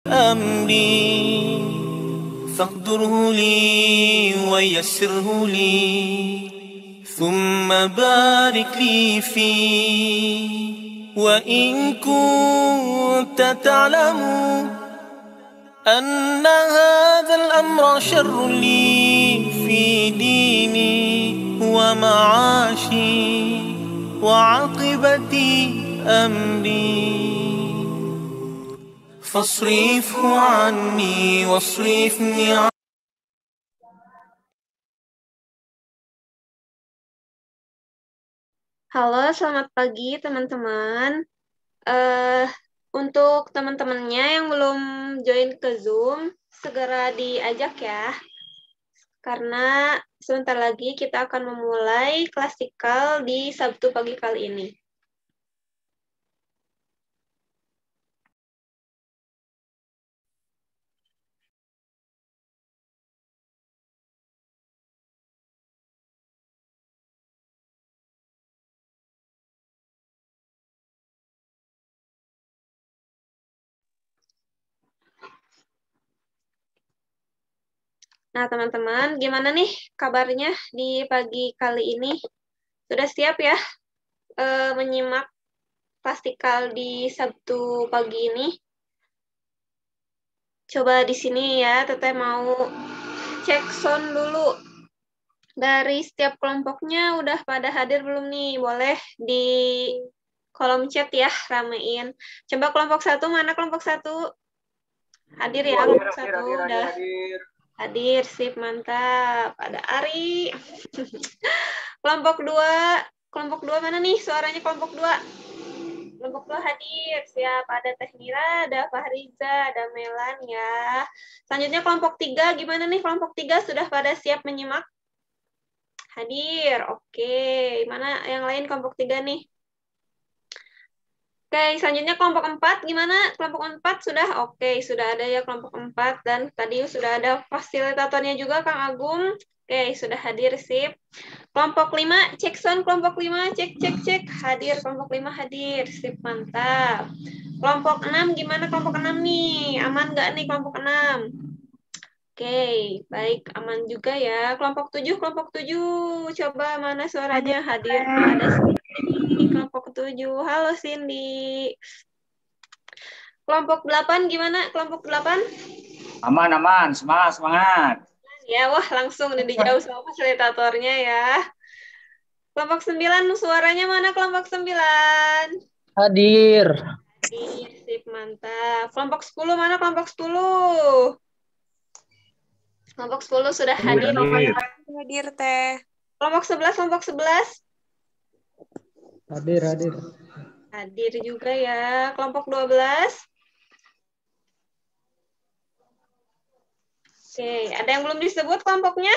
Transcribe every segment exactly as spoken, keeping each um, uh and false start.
أمري فاقدره لي ويسره لي ثم بارك لي فيه وإن كنت تعلم أن هذا الأمر شر لي في ديني ومعاشي وعاقبة أمري فاصرفه عني واصرفني عنه. Halo, selamat pagi teman-teman. Eh, untuk teman-temannya yang belum join ke Zoom, segera diajak ya. Karena sebentar lagi kita akan memulai klasikal di Sabtu pagi kali ini. Nah, teman-teman, gimana nih kabarnya di pagi kali ini? Sudah siap ya eh, menyimak klasikal di Sabtu pagi ini? Coba di sini ya, Teteh mau cek sound dulu. Dari setiap kelompoknya udah pada hadir belum nih? Boleh di kolom chat ya, ramein. Coba kelompok satu, mana kelompok satu? Hadir ya, Hadir, kelompok hadir, satu. hadir, hadir, Udah hadir. hadir, sip, mantap. Ada Ari. Kelompok dua, kelompok dua mana nih? Suaranya kelompok dua. Kelompok dua hadir, siap. Ada Teh Mira, ada Fahriza, ada Melan ya. Selanjutnya kelompok tiga, gimana nih kelompok tiga? Sudah pada siap menyimak? Hadir, oke. Mana yang lain kelompok tiga nih? Oke, selanjutnya kelompok empat, gimana? Kelompok empat sudah? Oke, sudah ada ya kelompok empat. Dan tadi sudah ada fasilitatornya juga, Kang Agung. Oke, sudah hadir, sip. Kelompok lima, cek sound kelompok lima, cek, cek, cek. Hadir, kelompok lima hadir, sip, mantap. Kelompok enam, gimana kelompok enam nih? Aman nggak nih kelompok enam? Oke, baik, aman juga ya. Kelompok tujuh, kelompok tujuh. Coba mana suaranya hadir? Ada Cindy, kelompok tujuh. Halo Cindy. Kelompok delapan gimana? Kelompok delapan? Aman, aman. Semangat, semangat. Ya, wah langsung nih dijawab sama fasilitatornya ya. Kelompok sembilan, suaranya mana kelompok sembilan? Hadir. Hadir, sip, mantap. Kelompok sepuluh mana kelompok sepuluh? Kelompok sepuluh sudah hadir. Hadir. Hadir teh. Kelompok sebelas, kelompok sebelas? Hadir, hadir. Hadir juga ya. Kelompok dua belas? Oke, ada yang belum disebut kelompoknya?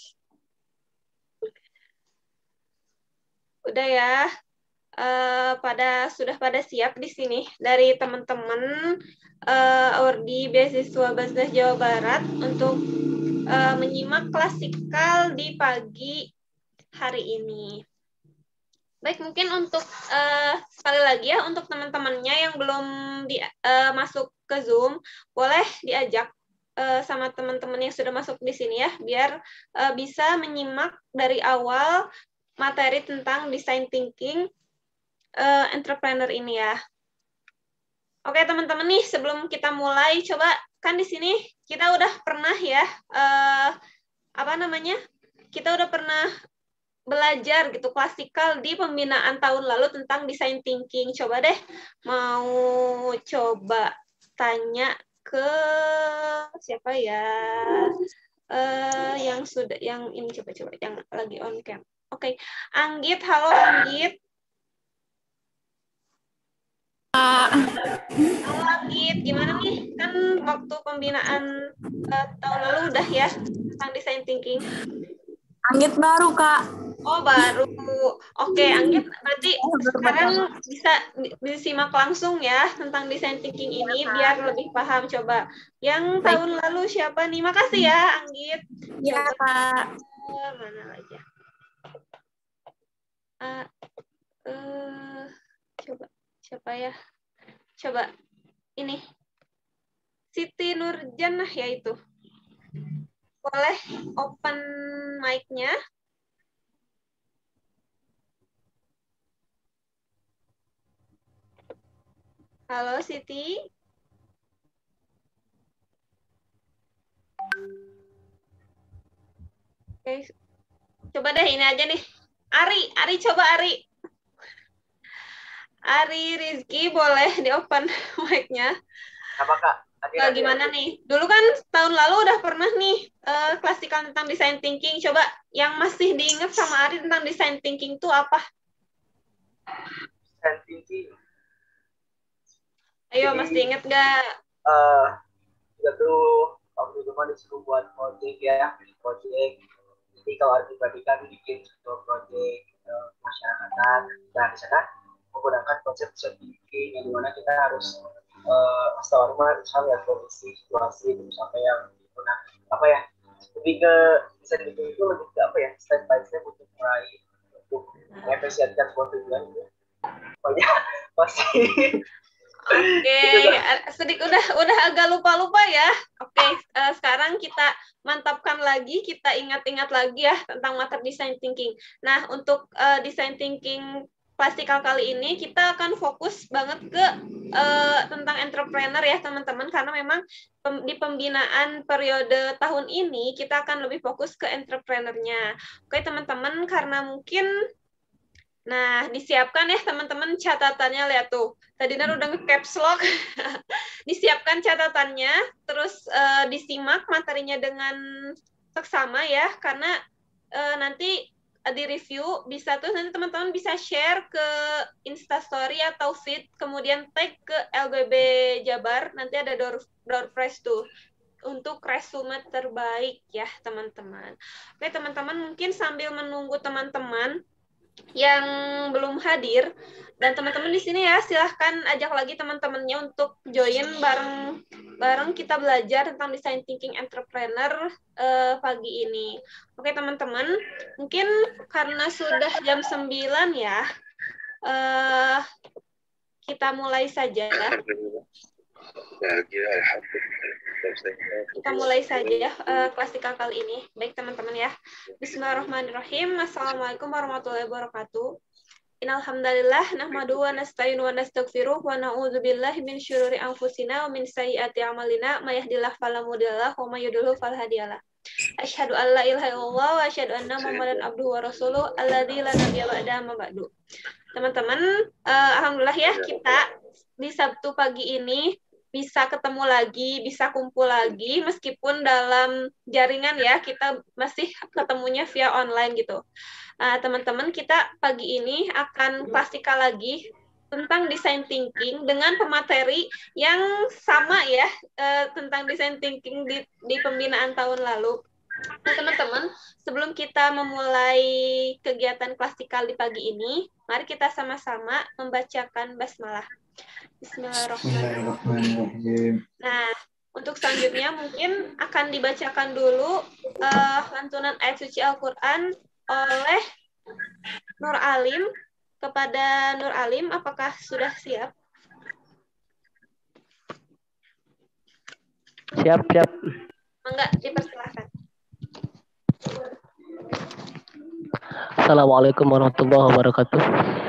Udah ya. Uh, pada sudah pada siap di sini dari teman-teman uh, Ordi Beasiswa Bahasa Jawa Barat untuk uh, menyimak klasikal di pagi hari ini. Baik, mungkin untuk uh, sekali lagi ya untuk teman-temannya yang belum di, uh, masuk ke Zoom, boleh diajak uh, sama teman-teman yang sudah masuk di sini ya, biar uh, bisa menyimak dari awal materi tentang design thinking uh, entrepreneur ini ya. Oke teman-teman nih, sebelum kita mulai, coba kan di sini kita udah pernah ya, uh, apa namanya, kita udah pernah belajar gitu klasikal di pembinaan tahun lalu tentang design thinking. Coba deh mau coba tanya ke siapa ya, uh, yang sudah, yang ini coba-coba, yang lagi on cam. Oke, Anggit, halo Anggit. Halo Anggit, gimana nih? Kan waktu pembinaan uh, tahun lalu udah ya tentang design thinking. Anggit baru, Kak. Oh, baru. Oke, Anggit berarti sekarang bisa disimak langsung ya tentang design thinking ini biar lebih paham. Coba yang tahun lalu siapa nih? Makasih ya Anggit. Iya, Kak. Mana aja? Uh, uh, coba siapa ya? Coba ini Siti Nurjanah ya itu. Boleh open mic-nya. Halo Siti. Oke, coba deh ini aja nih. Ari, Ari coba Ari. Ari Rizky boleh di open mic-nya. Apa Kak? Nah, gimana nih? Dulu kan tahun lalu udah pernah nih uh, klasikal tentang design thinking. Coba yang masih diingat sama Ari tentang design thinking itu apa? Design thinking. Ayo, masih ingat nggak? Uh, kita tuh waktu itu kan disuruh buat project ya, project. Jadi kalau Ari pribadi kan bikin sebuah project uh, masyarakatan. Nah di sana menggunakan konsep design thinking yang dimana kita harus Uh, asal misal ya kondisi situasi itu sampai yang nah, apa ya lebih ke desain itu itu lebih ke apa ya step by step untuk mulai untuk mengekspresikan suatu tujuan itu pokoknya pasti oke okay. Sedikit udah udah agak lupa-lupa ya. Oke okay. uh, sekarang kita mantapkan lagi, kita ingat-ingat lagi ya tentang materi design thinking. Nah untuk uh, design thinking klasikal kali ini kita akan fokus banget ke uh, tentang entrepreneur ya teman-teman, karena memang pem, di pembinaan periode tahun ini kita akan lebih fokus ke entrepreneurnya. Oke teman-teman, karena mungkin nah disiapkan ya teman-teman catatannya, lihat tuh tadi Nar udah nge-caps lock disiapkan catatannya, terus uh, disimak materinya dengan seksama ya, karena uh, nanti di review bisa tuh nanti teman-teman bisa share ke Instastory atau feed, kemudian tag ke L B B Jabar, nanti ada door, door prize tuh untuk resume terbaik ya teman-teman. Oke teman-teman, mungkin sambil menunggu teman-teman yang belum hadir dan teman-teman di sini ya silahkan ajak lagi teman-temannya untuk join bareng bareng kita belajar tentang design thinking entrepreneur uh, pagi ini. Oke teman-teman, mungkin karena sudah jam sembilan ya, uh, kita mulai saja. Kita mulai saja uh, klasikal kali ini. Baik teman-teman ya. Bismillahirrahmanirrahim. Assalamualaikum warahmatullahi wabarakatuh. Innalhamdalillah nahmadu wa nasta'inu wa nastaghfiruh wa na'udzubillahi min syururi anfusina wa min sayyiati a'malina may yahdihillahu fala mudhillalah wa may yudhlil fala hadiyalah. Asyhadu an la ilaha illallah wa asyhadu anna Muhammadan abduhu wa rasuluh alladzi la nabiyya ba'dahu ma ba'du. Teman-teman, uh, alhamdulillah ya kita di Sabtu pagi ini bisa ketemu lagi, bisa kumpul lagi meskipun dalam jaringan ya, kita masih ketemunya via online gitu. Uh, teman-teman, kita pagi ini akan klasikal lagi tentang design thinking dengan pemateri yang sama ya, uh, tentang design thinking di, di pembinaan tahun lalu. Nah teman-teman, sebelum kita memulai kegiatan klasikal di pagi ini, mari kita sama-sama membacakan basmalah. Bismillahirrahmanirrahim. Nah, untuk selanjutnya mungkin akan dibacakan dulu uh, lantunan ayat suci Al-Quran oleh Nur Alim. Kepada Nur Alim, apakah sudah siap? Siap, siap. Enggak, dipersilahkan. Assalamualaikum warahmatullahi wabarakatuh.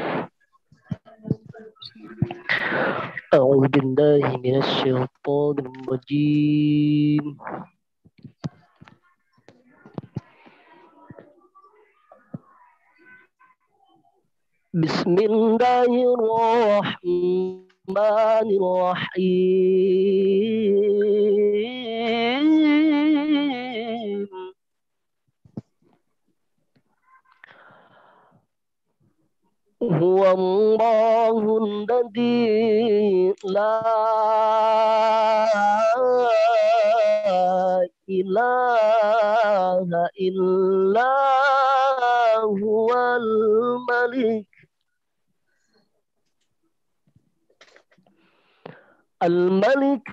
A'udzu billahi minasy syaithanir rajim. Bismillahirrahmanirrahim. Huwa Allahul ladzi la ilaha illa huwal malik al-malik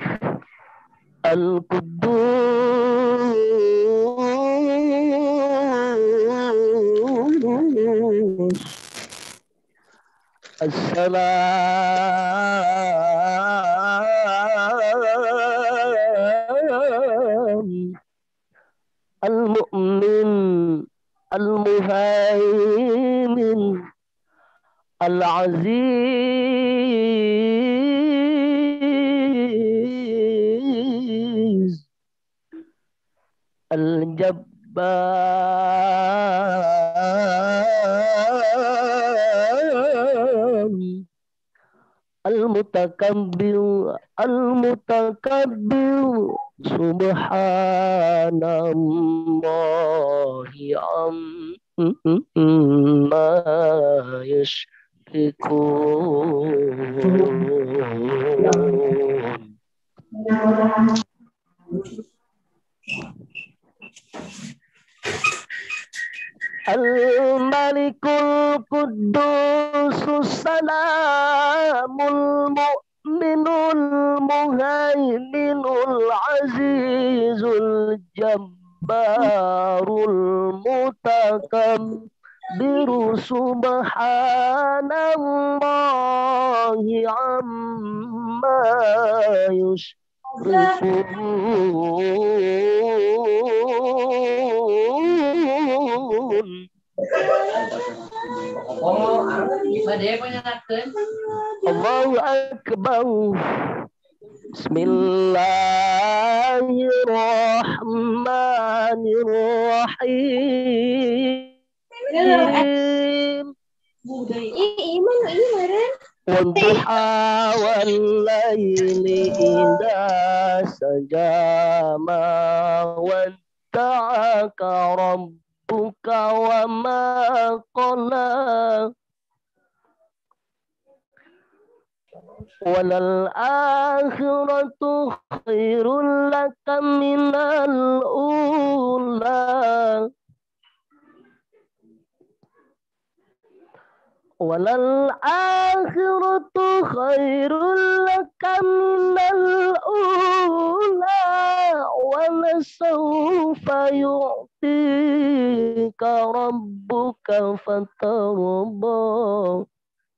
al-quddus As-salam Al-Mu'min, Al-Muhaimin, Al-Aziz, Al-Jabbar, Al-Mutakabbir, Al-Mutakabbir, Subhanallahi amma yushrikun. Al-Malikul Qudusus Salamul Mu'minul Muhaiminul Azizul Jabbarul Mutakabbiru Subhanallahi amma yushrikun. Allahu Akbar. Bismillahirrahmanirrahim. Wadduha wal laili idza saja ma wadda'aka rabbuka wa ma qala. Walal akhiratu khairul laka minal ula. Walal akhiratu khairul laka minal ula. Wala sawfa yu'tika rabbuka fatarda.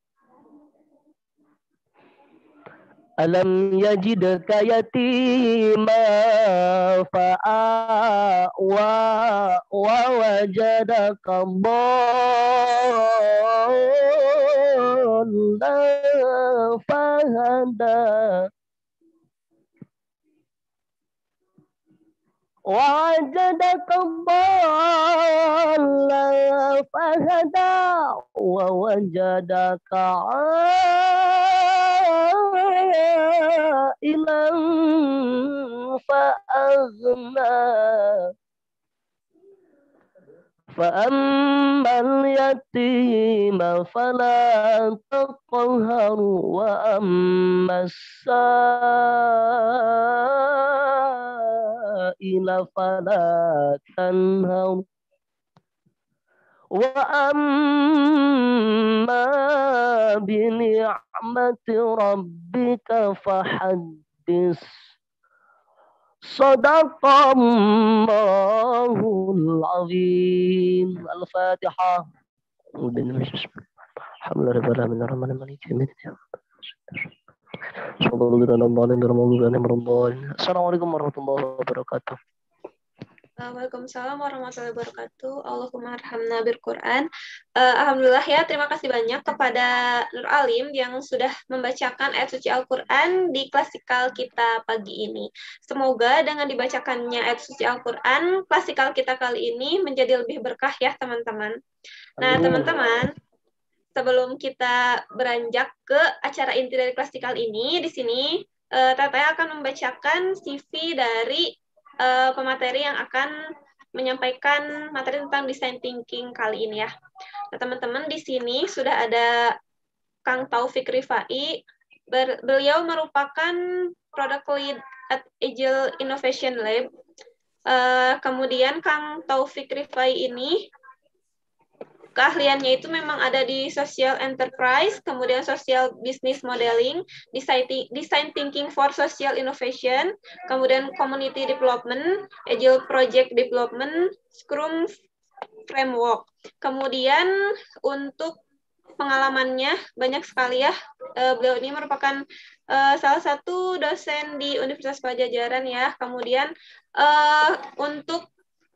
Alam yajidka yatima fa'awa wa wajadaka dhallan fahada wajadaka dhallan fahada wa wajadaka ilan fa'aghna fa'ammal yatima fala taqhar wa ammas sa'ila fala tanhar wa amma bi ni'mati rabbika fahaddis. Sadaqallahul azim. Al-Fatihah. Assalamualaikum warahmatullahi wabarakatuh. Waalaikumsalam warahmatullahi wabarakatuh. Allahumma arhamna bil Quran. Uh, Alhamdulillah ya, terima kasih banyak kepada Nur Alim yang sudah membacakan ayat suci Al-Quran di klasikal kita pagi ini. Semoga dengan dibacakannya ayat suci Al-Quran, klasikal kita kali ini menjadi lebih berkah ya teman-teman. Nah teman-teman, sebelum kita beranjak ke acara inti dari klasikal ini, di sini uh, Teteh akan membacakan C V dari Uh, pemateri yang akan menyampaikan materi tentang design thinking kali ini ya. Nah, teman-teman di sini sudah ada Kang Taufik Rifai. Ber beliau merupakan product lead at Agile Innovation Lab. Uh, kemudian Kang Taufik Rifai ini keahliannya itu memang ada di social enterprise, kemudian social business modeling, design thinking for social innovation, kemudian community development, agile project development, scrum framework. Kemudian untuk pengalamannya banyak sekali ya. Uh, beliau ini merupakan uh, salah satu dosen di Universitas Pajajaran ya. Kemudian uh, untuk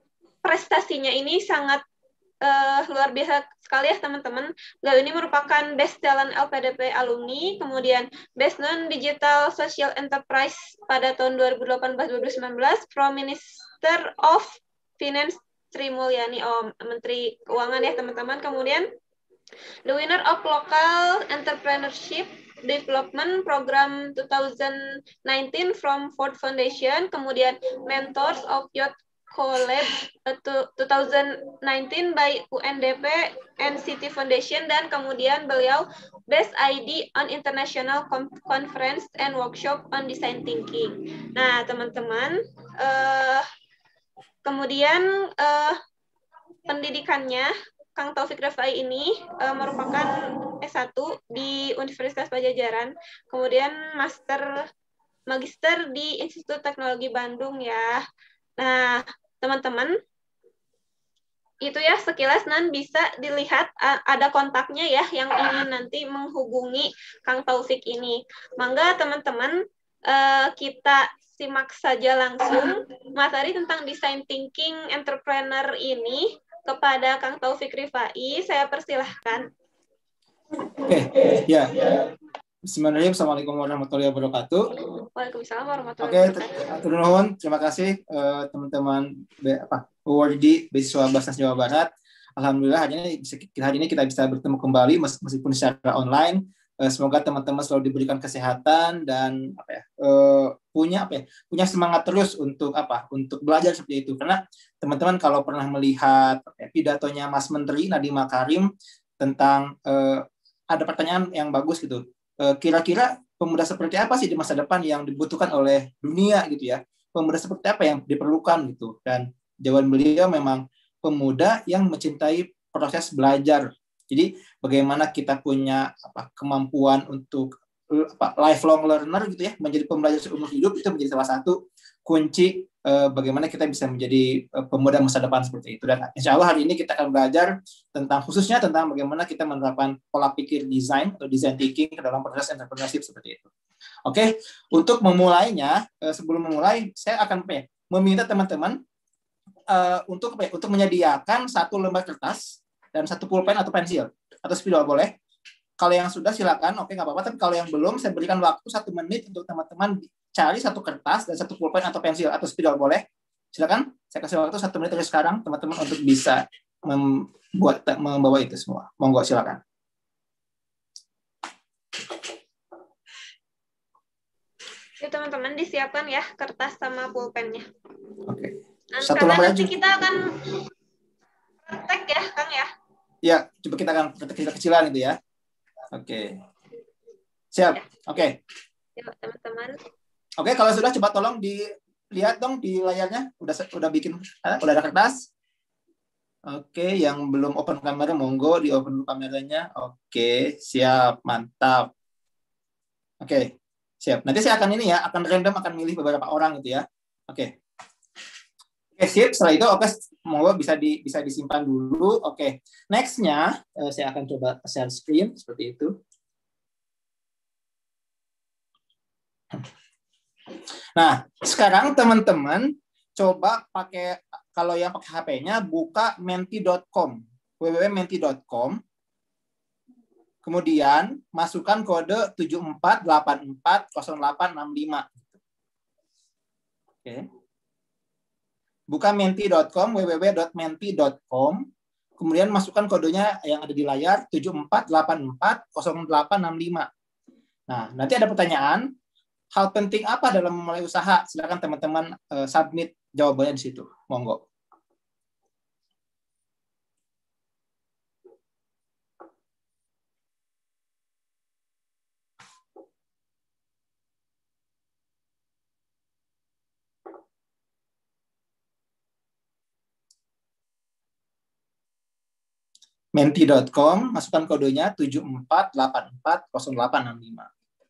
prestasinya ini sangat uh, luar biasa sekali ya teman-teman. Beliau ini merupakan Best Talent L P D P alumni, kemudian Best Non Digital Social Enterprise pada tahun dua ribu delapan belas dua ribu sembilan belas from Minister of Finance Sri Mulyani, oh Menteri Keuangan ya teman-teman. Kemudian the winner of Local Entrepreneurship Development Program dua ribu sembilan belas from Ford Foundation, kemudian Mentors of Youth Collab uh, dua ribu sembilan belas by U N D P and City Foundation, dan kemudian beliau Best I D on International Conference and Workshop on Design Thinking. Nah teman-teman, uh, kemudian uh, pendidikannya Kang Taufik Rifai ini uh, merupakan S satu di Universitas Pajajaran, kemudian master magister di Institut Teknologi Bandung ya. Nah, teman-teman, itu ya sekilas nan bisa dilihat uh, ada kontaknya ya yang ingin nanti menghubungi Kang Taufik ini. Mangga teman-teman uh, kita simak saja langsung materi tentang design thinking entrepreneur ini kepada Kang Taufik Rifai. Saya persilahkan. Oke, ya. Bismillahirrahmanirrahim. Assalamualaikum warahmatullahi wabarakatuh. Waalaikumsalam warahmatullahi Oke, wabarakatuh. terima kasih. Terima kasih uh, teman-teman be- apa awardee beasiswa Basnas Jawa Barat. Alhamdulillah hari ini hari ini kita bisa bertemu kembali meskipun secara online. Uh, semoga teman-teman selalu diberikan kesehatan dan apa ya uh, punya apa ya punya semangat terus untuk apa untuk belajar seperti itu, karena teman-teman kalau pernah melihat ya, pidatonya Mas Menteri Nadiem Makarim tentang uh, ada pertanyaan yang bagus gitu. Kira-kira pemuda seperti apa sih di masa depan yang dibutuhkan oleh dunia gitu ya? Pemuda seperti apa yang diperlukan gitu? Dan jawaban beliau memang pemuda yang mencintai proses belajar. Jadi bagaimana kita punya apa, kemampuan untuk apa, lifelong learner gitu ya, menjadi pembelajar seumur hidup, itu menjadi salah satu kunci eh, bagaimana kita bisa menjadi eh, pemuda masa depan seperti itu. Dan insya Allah hari ini kita akan belajar tentang khususnya tentang bagaimana kita menerapkan pola pikir desain atau design thinking ke dalam proses entrepreneurship seperti itu. Oke, untuk memulainya, eh, sebelum memulai, saya akan apa ya, meminta teman-teman eh, untuk apa ya, untuk menyediakan satu lembar kertas dan satu pulpen atau pensil atau spidol boleh. Kalau yang sudah silakan, oke nggak apa-apa. Tapi kalau yang belum, saya berikan waktu satu menit untuk teman-teman cari satu kertas dan satu pulpen atau pensil atau spidol boleh. Silakan, saya kasih waktu satu menit dari sekarang teman-teman untuk bisa membuat membawa itu semua. Monggo silakan. Ya teman-teman disiapkan ya kertas sama pulpennya. Oke. Dan Satu sekarang lembar nanti aja. kita akan praktek ya Kang ya. Ya, coba kita akan kecil-kecilan itu ya. Oke. Siap. Oke. Yuk teman-teman. Oke, kalau sudah coba tolong dilihat dong di layarnya. Udah udah bikin eh, udah ada kertas? Oke, yang belum open kamera monggo di open dulu kameranya. Oke, siap, mantap. Oke, siap. Nanti saya akan ini ya, akan random akan milih beberapa orang gitu ya. Oke. Oke, sip. Setelah itu oke, monggo bisa di bisa disimpan dulu. Oke. Next-nya eh, saya akan coba share screen seperti itu. Nah, sekarang teman-teman coba pakai, kalau yang pakai H P-nya buka menti dot com, w w w titik menti dot com. Kemudian masukkan kode tujuh empat delapan empat nol delapan enam lima. Oke. Buka menti dot com, w w w titik menti dot com. Kemudian masukkan kodenya yang ada di layar tujuh empat delapan empat nol delapan enam lima. Nah, nanti ada pertanyaan, hal penting apa dalam memulai usaha? Silakan teman-teman uh, submit jawabannya di situ. Monggo. menti dot com, masukkan kodenya tujuh empat delapan empat nol delapan enam lima.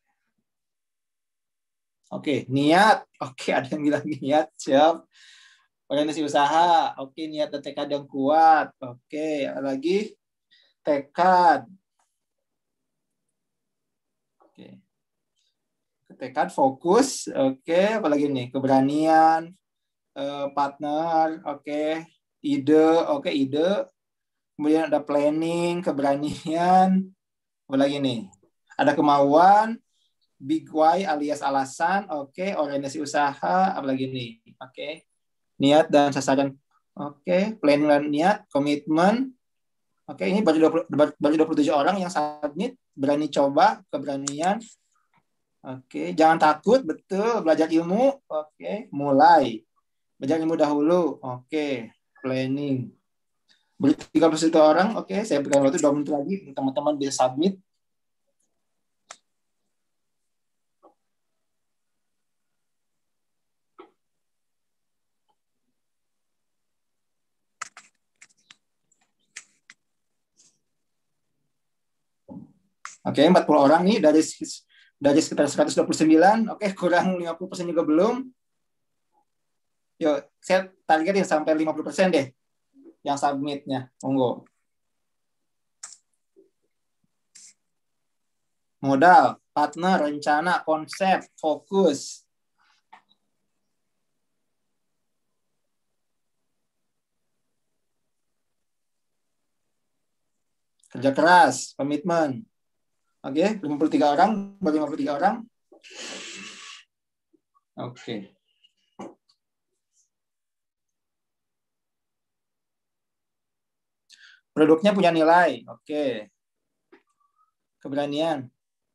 Oke, niat. Oke, ada yang bilang niat, siap. Organisasi usaha. Oke, niat dan tekad yang kuat. Oke, lagi tekad. Oke. Tekad, fokus. Oke, apalagi nih? Keberanian, partner. Oke, ide, oke ide. Kemudian ada planning, keberanian. Apa lagi nih? Ada kemauan, big why alias alasan, oke, orientasi usaha, apa lagi nih? Oke. Niat dan sasaran. Oke, planning dan niat, komitmen. Oke, ini baru dua puluh, baru dua puluh tujuh orang yang submit, berani coba, keberanian. Oke, jangan takut, betul, belajar ilmu. Oke, mulai. Belajar ilmu dahulu. Oke, planning. Baru tiga puluh satu orang, oke, saya berikan waktu dua menit lagi, teman-teman bisa submit. Oke, empat puluh orang nih dari dari sekitar seratus dua puluh sembilan. Oke, kurang lima puluh persen juga belum. Yuk, saya targetin sampai lima puluh persen deh yang submitnya. Monggo. Modal, partner, rencana, konsep, fokus. Kerja keras, komitmen. Oke, okay, lima puluh tiga orang, baru lima puluh tiga orang. Oke. Okay. Produknya punya nilai. Oke. Okay. Keberanian.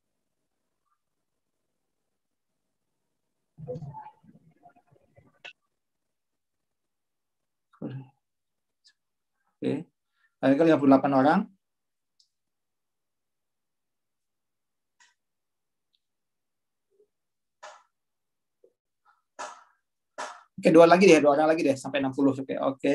Oke. Okay. Ada lima puluh delapan orang. Oke, dua lagi deh, dua orang lagi deh, sampai enam puluh. Oke, oke.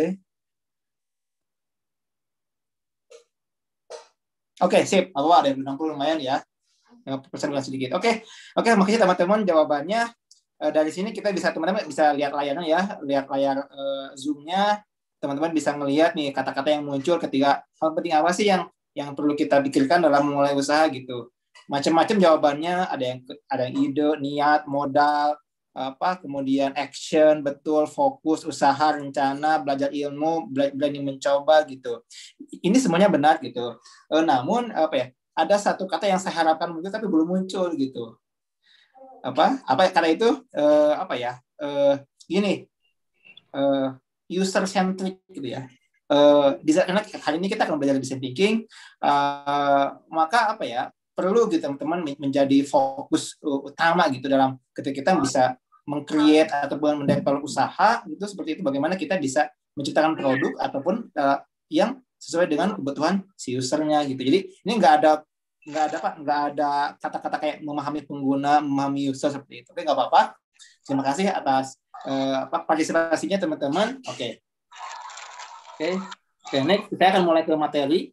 Oke, sip. Apa ada enam puluh lumayan ya. lima puluh persen sedikit. Oke. Oke, makasih teman-teman jawabannya. Dari sini kita bisa teman-teman bisa lihat layarnya ya, lihat layar uh, Zoom-nya. Teman-teman bisa ngelihat nih kata-kata yang muncul ketika hal penting apa sih yang yang perlu kita pikirkan dalam memulai usaha gitu. Macam-macam jawabannya, ada yang ada yang ide, niat, modal, apa kemudian action, betul, fokus, usaha, rencana, belajar ilmu, berani mencoba gitu. Ini semuanya benar gitu. E, namun apa ya? Ada satu kata yang saya harapkan muncul tapi belum muncul gitu. Apa? Apa kata itu? E, apa ya? E, gini. E, user centric gitu ya. E, karena hari ini kita akan belajar design thinking, e, maka apa ya? Perlu gitu teman-teman menjadi fokus utama gitu dalam ketika kita bisa meng-create ataupun mendevelop usaha itu seperti itu, bagaimana kita bisa menciptakan produk ataupun uh, yang sesuai dengan kebutuhan si usernya gitu. Jadi ini nggak ada nggak ada pak nggak ada kata-kata kayak memahami pengguna, memahami user seperti itu. Oke, nggak apa-apa. Terima kasih atas uh, apa partisipasinya teman-teman. Oke, oke, oke. Next saya akan mulai ke materi.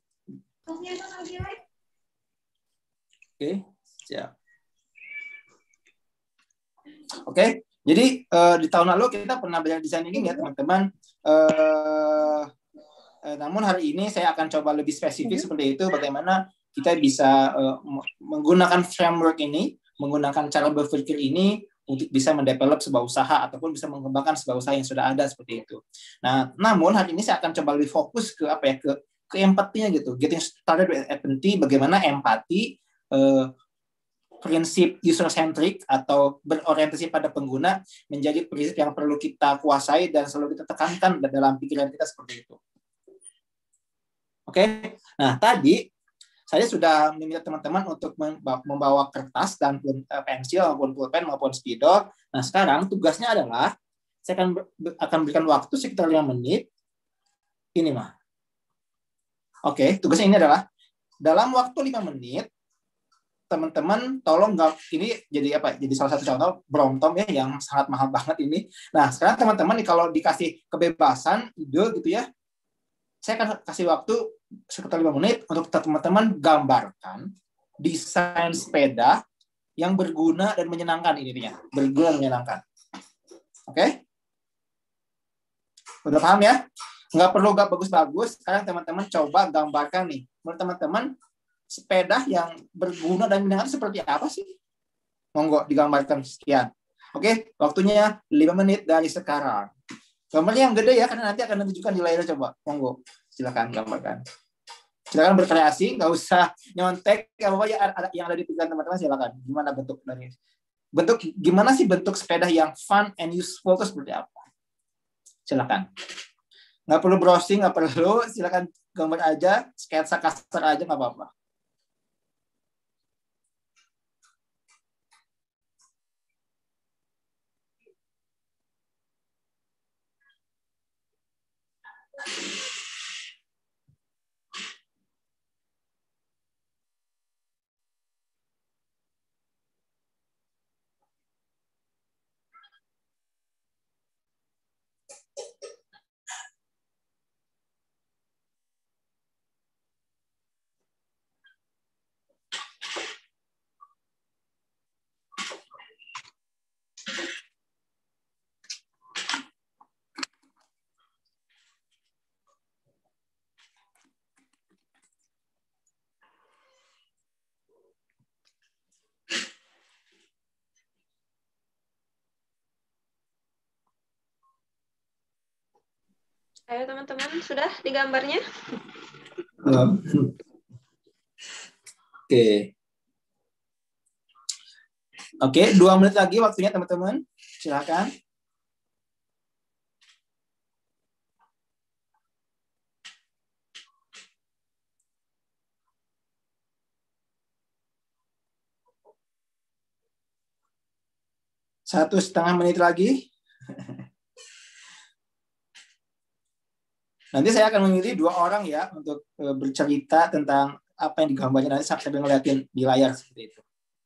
Oke, siap. Oke, okay. Jadi uh, di tahun lalu kita pernah belajar design thinking ya teman-teman. Uh, uh, namun hari ini saya akan coba lebih spesifik seperti itu, bagaimana kita bisa uh, menggunakan framework ini, menggunakan cara berpikir ini untuk bisa mendevelop sebuah usaha ataupun bisa mengembangkan sebuah usaha yang sudah ada seperti itu. Nah, namun hari ini saya akan coba lebih fokus ke apa ya ke ke empatinya gitu. Getting started with empathy, bagaimana empati uh, prinsip user-centric atau berorientasi pada pengguna menjadi prinsip yang perlu kita kuasai dan selalu kita tekankan dalam pikiran kita seperti itu. Oke, nah tadi saya sudah meminta teman-teman untuk membawa kertas dan pensil maupun pulpen maupun spidol. Nah sekarang tugasnya adalah saya akan akan berikan waktu sekitar lima menit. Ini mah. Oke, tugasnya ini adalah dalam waktu lima menit teman-teman tolong nggak ini jadi apa jadi salah satu contoh bromtom ya yang sangat mahal banget ini. Nah sekarang teman-teman nih kalau dikasih kebebasan ide gitu ya, saya akan kasih waktu sekitar lima menit untuk teman-teman gambarkan desain sepeda yang berguna dan menyenangkan ini ya, berguna dan menyenangkan. Oke? Udah paham ya? Nggak perlu nggak bagus-bagus. Sekarang teman-teman coba gambarkan nih, menurut teman-teman sepeda yang berguna dan menyenangkan seperti apa sih? Monggo digambarkan sekian. Oke, waktunya lima menit dari sekarang. Gambarnya yang gede ya, karena nanti akan ditunjukkan di layar. Coba, monggo, silakan gambarkan. Silakan berkreasi, nggak usah nyontek, apa ya yang ada di pikiran teman-teman, silakan. Gimana bentuk dari bentuk gimana sih bentuk sepeda yang fun and useful itu seperti apa? Silakan. Nggak perlu browsing, nggak perlu, silakan gambar aja, sketsa kasar aja nggak apa-apa. Ayo teman-teman, sudah di gambarnya? Belum. Oke. Oke, dua menit lagi waktunya teman-teman. Silakan. Satu setengah menit lagi. Nanti saya akan memilih dua orang ya untuk bercerita tentang apa yang digambarnya nanti sampai ngeliatin di layar seperti itu.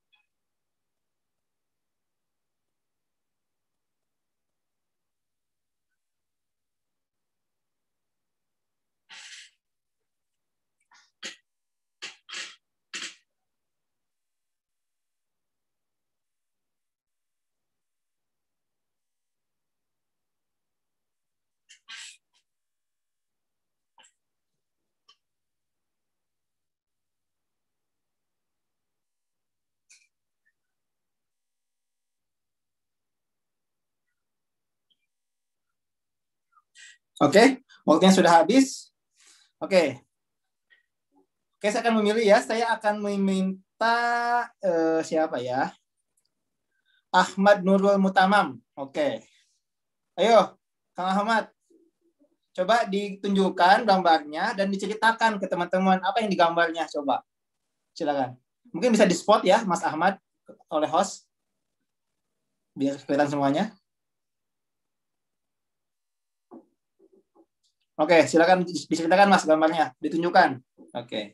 Oke, waktunya sudah habis. Oke. Oke, saya akan memilih ya. Saya akan meminta eh, siapa ya? Ahmad Nurul Mutamam. Oke. Ayo, Kang Ahmad. Coba ditunjukkan gambarnya dan diceritakan ke teman-teman apa yang digambarnya. Coba. Silakan. Mungkin bisa di-spot ya, Mas Ahmad, oleh host. Biar kelihatan semuanya. Oke, silakan diceritakan Mas gambarnya, ditunjukkan. Oke.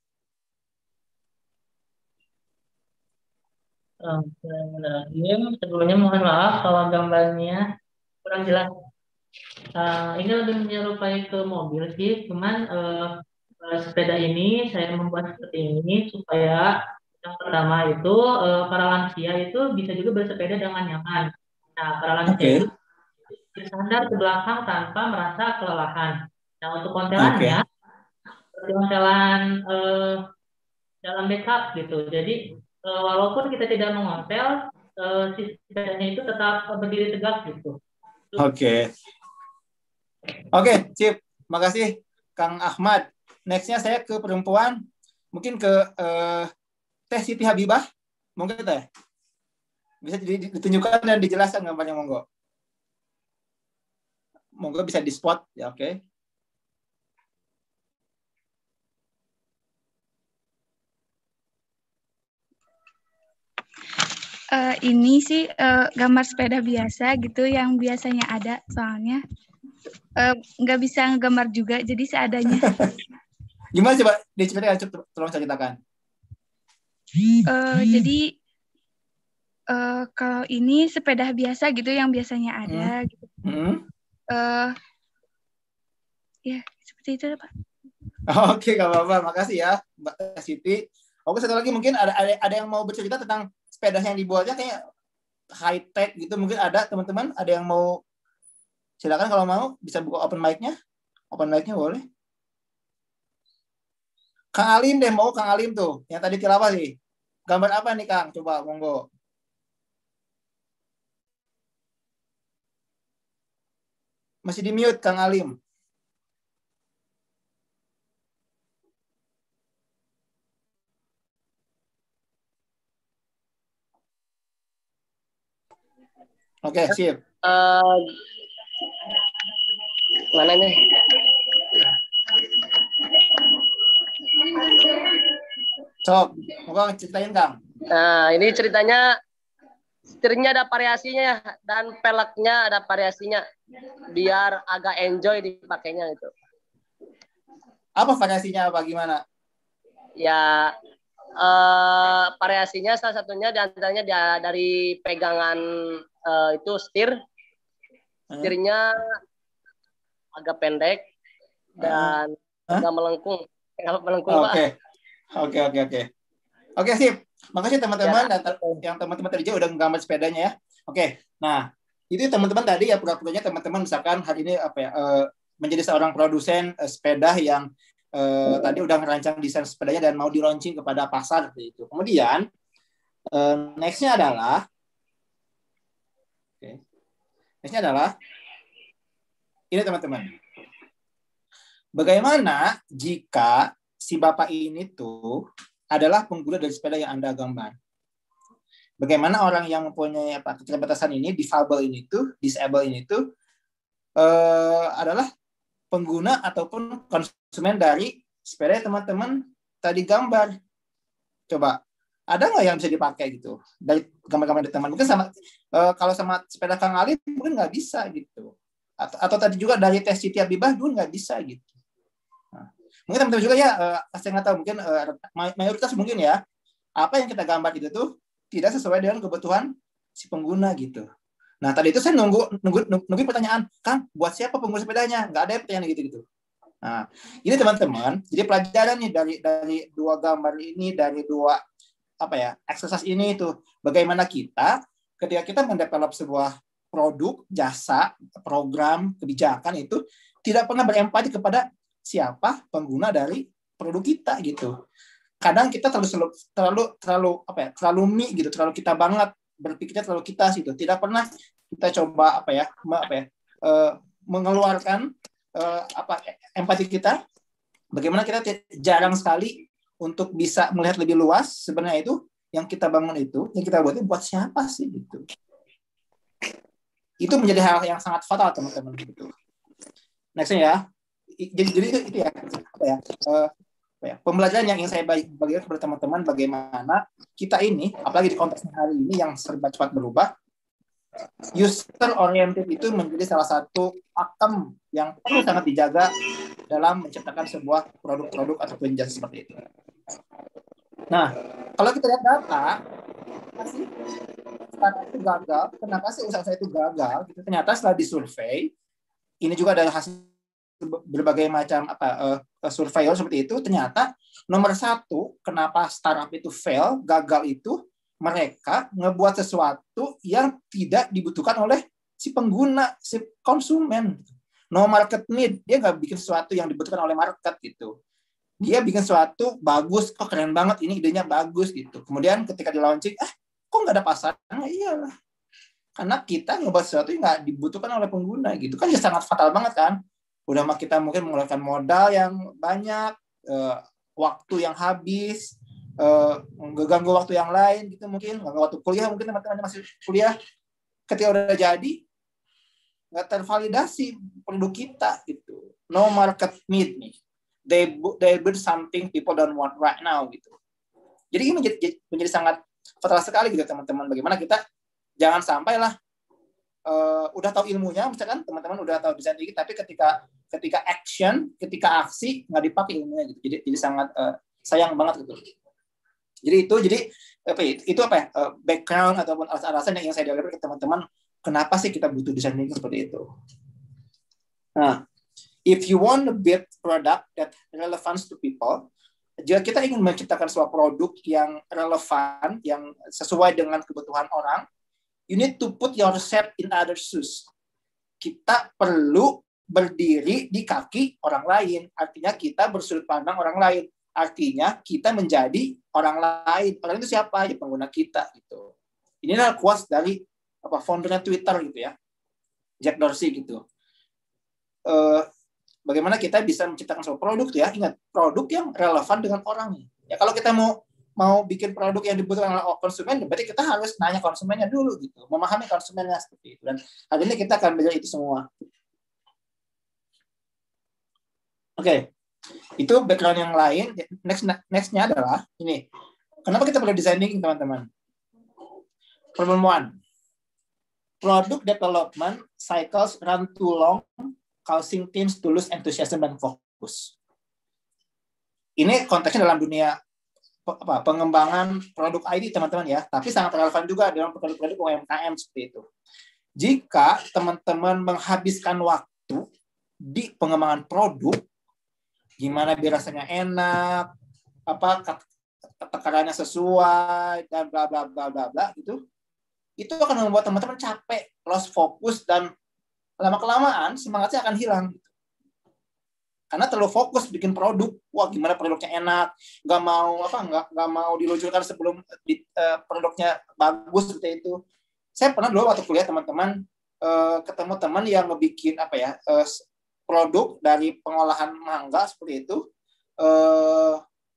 Bismillahirrahmanirrahim. Sebelumnya mohon maaf kalau gambarnya kurang jelas. Uh, ini lebih menyerupai ke mobil sih, cuman uh, uh, sepeda ini saya membuat seperti ini supaya yang pertama itu uh, para lansia itu bisa juga bersepeda dengan nyaman. Nah, para lansia Oke. itu bersandar ke belakang tanpa merasa kelelahan. Nah, untuk kontelannya, seperti kontelan eh, dalam backup gitu. Jadi, eh, walaupun kita tidak mengontel, eh, si sepedanya itu tetap berdiri tegak gitu. Oke. Oke, sip. Makasih, Kang Ahmad. Next-nya saya ke perempuan. Mungkin ke eh, Teh Siti Habibah. Mungkin Teh. Bisa ditunjukkan dan dijelaskan gambarnya, monggo. Monggo bisa di-spot, ya oke. Okay. Uh, ini sih uh, gambar sepeda biasa gitu yang biasanya ada soalnya nggak uh, bisa ngegambar juga jadi seadanya. Gimana coba diceritakan, tolong ceritakan. Uh, jadi uh, kalau ini sepeda biasa gitu yang biasanya ada. Hmm. Gitu. Hmm. Uh, ya seperti itu Pak. Oke, gak apa-apa, makasih ya Mbak Siti. Oke, satu lagi mungkin ada ada, ada yang mau bercerita tentang sepeda yang dibuatnya kayak high tech gitu, mungkin ada teman-teman, ada yang mau, silakan kalau mau bisa buka open mic-nya, open mic-nya boleh. Kang Alim deh, mau Kang Alim tuh, yang tadi tilawah sih, gambar apa nih Kang, coba monggo. Masih di mute Kang Alim. Oke, okay, sip. Uh, mana nih? Sok, mau ceritain Kang. Nah, ini ceritanya setirnya ada variasinya dan peleknya ada variasinya biar agak enjoy dipakainya itu. Apa variasinya apa gimana? Ya eh, variasinya salah satunya diantaranya dari pegangan eh, itu setir, setirnya hmm? agak pendek dan huh? agak melengkung, agak melengkung. Oke, oke, oke, oke, oke sip. Makasih teman-teman ya. Yang teman-teman tadi udah nggambar sepedanya ya. Oke, nah itu teman-teman tadi ya pura-puranya teman-teman misalkan hari ini apa ya uh, menjadi seorang produsen uh, sepeda yang uh, tadi udah ngerancang desain sepedanya dan mau di launching kepada pasar gitu. Kemudian uh, nextnya adalah, okay. nextnya adalah ini teman-teman. Bagaimana jika si bapak ini tuh adalah pengguna dari sepeda yang Anda gambar. Bagaimana orang yang mempunyai apa keterbatasan ini, difabel ini tuh, disable ini tuh uh, adalah pengguna ataupun konsumen dari sepeda teman-teman tadi gambar. Coba, ada nggak yang bisa dipakai gitu dari gambar-gambar dari teman? Mungkin sama uh, kalau sama sepeda Kang Ali mungkin nggak bisa gitu. Atau, atau tadi juga dari tes Siti Abibah juga nggak bisa gitu. Mungkin teman-teman juga ya, uh, saya nggak tahu, mungkin uh, mayoritas mungkin ya, apa yang kita gambar itu tuh tidak sesuai dengan kebutuhan si pengguna gitu. Nah tadi itu saya nunggu nunggu nunggu pertanyaan, Kang, buat siapa pengguna sepedanya? Nggak ada pertanyaan gitu-gitu. Nah ini teman-teman, jadi pelajaran nih dari dari dua gambar ini, dari dua apa ya exercise ini itu, bagaimana kita ketika kita mendevelop sebuah produk, jasa, program, kebijakan itu tidak pernah berempati kepada siapa pengguna dari produk kita gitu. Kadang kita terlalu terlalu terlalu apa ya terlalu mi gitu, terlalu kita banget berpikirnya terlalu kita gitu. Tidak pernah kita coba apa ya apa ya uh, mengeluarkan uh, apa empati kita. Bagaimana kita jarang sekali untuk bisa melihat lebih luas sebenarnya itu yang kita bangun itu, yang kita buat itu buat siapa sih gitu. Itu menjadi hal yang sangat fatal teman-teman gitu. Nextnya ya. Jadi, jadi itu, itu ya apa ya, uh, apa ya pembelajaran yang ingin saya bagikan kepada teman-teman bagaimana kita ini apalagi di konteks hari ini yang serba cepat berubah, user oriented itu menjadi salah satu pakem yang perlu sangat dijaga dalam menciptakan sebuah produk-produk ataupun jasa seperti itu. Nah kalau kita lihat data masih startup itu gagal, kenapa sih usaha saya itu gagal gitu? Ternyata setelah disurvei ini juga ada hasil berbagai macam apa uh, surveyor seperti itu, ternyata nomor satu kenapa startup itu fail, gagal itu mereka ngebuat sesuatu yang tidak dibutuhkan oleh si pengguna, si konsumen. No market need, dia nggak bikin sesuatu yang dibutuhkan oleh market gitu. Dia bikin sesuatu bagus, kok keren banget, ini idenya bagus gitu. Kemudian ketika di launching, eh kok nggak ada pasar? Nah, iyalah, karena kita ngebuat sesuatu yang nggak dibutuhkan oleh pengguna gitu kan, ya sangat fatal banget kan. Udah mah kita mungkin mengeluarkan modal yang banyak, uh, waktu yang habis, uh, mengganggu waktu yang lain gitu mungkin, nggak waktu kuliah mungkin teman-teman masih kuliah, ketika udah jadi nggak tervalidasi produk kita gitu, no market need nih, they they build something people don't want right now gitu. Jadi ini menjadi, menjadi sangat fatal sekali gitu teman-teman. Bagaimana kita jangan sampai lah Uh, udah tahu ilmunya, misalkan teman-teman udah tahu desain tinggi, tapi ketika ketika action, ketika aksi nggak dipakai ilmunya gitu. Jadi jadi sangat uh, sayang banget gitu. Jadi itu jadi apa ya, itu apa ya uh, background ataupun alasan-alasan yang ingin saya deliver ke teman-teman kenapa sih kita butuh desain tinggi seperti itu. Nah, if you want to build product that relevant to people, jika kita ingin menciptakan sebuah produk yang relevan, yang sesuai dengan kebutuhan orang, you need to put yourself in other shoes. Kita perlu berdiri di kaki orang lain. Artinya kita bersudut pandang orang lain. Artinya kita menjadi orang lain. Orang itu siapa? Ya pengguna kita gitu. Inilah quotes dari apa foundernya Twitter gitu ya, Jack Dorsey gitu. eh, bagaimana kita bisa menciptakan sebuah produk ya. Ingat, produk yang relevan dengan orangnya. Ya kalau kita mau mau bikin produk yang dibutuhkan oleh konsumen, berarti kita harus nanya konsumennya dulu gitu, memahami konsumennya seperti itu. Dan hari ini kita akan belajar itu semua. Oke, okay. Itu background yang lain. Next nextnya adalah ini. Kenapa kita perlu design thinking, teman-teman? Problem one. Product development cycles run too long, causing teams to lose enthusiasm dan fokus. Ini konteksnya dalam dunia apa, pengembangan produk I T, teman-teman ya, tapi sangat relevan juga dalam produk-produk U M K M seperti itu. Jika teman-teman menghabiskan waktu di pengembangan produk, gimana biar rasanya enak, apa takarannya sesuai dan bla bla bla bla bla gitu, itu akan membuat teman-teman capek, lost fokus, dan lama-kelamaan semangatnya akan hilang. Karena terlalu fokus bikin produk, wah gimana produknya enak, nggak mau apa nggak nggak mau diluncurkan sebelum di, uh, produknya bagus seperti itu. Saya pernah dulu waktu kuliah, teman-teman, uh, ketemu teman yang ngebikin apa ya uh, produk dari pengolahan mangga seperti itu, uh,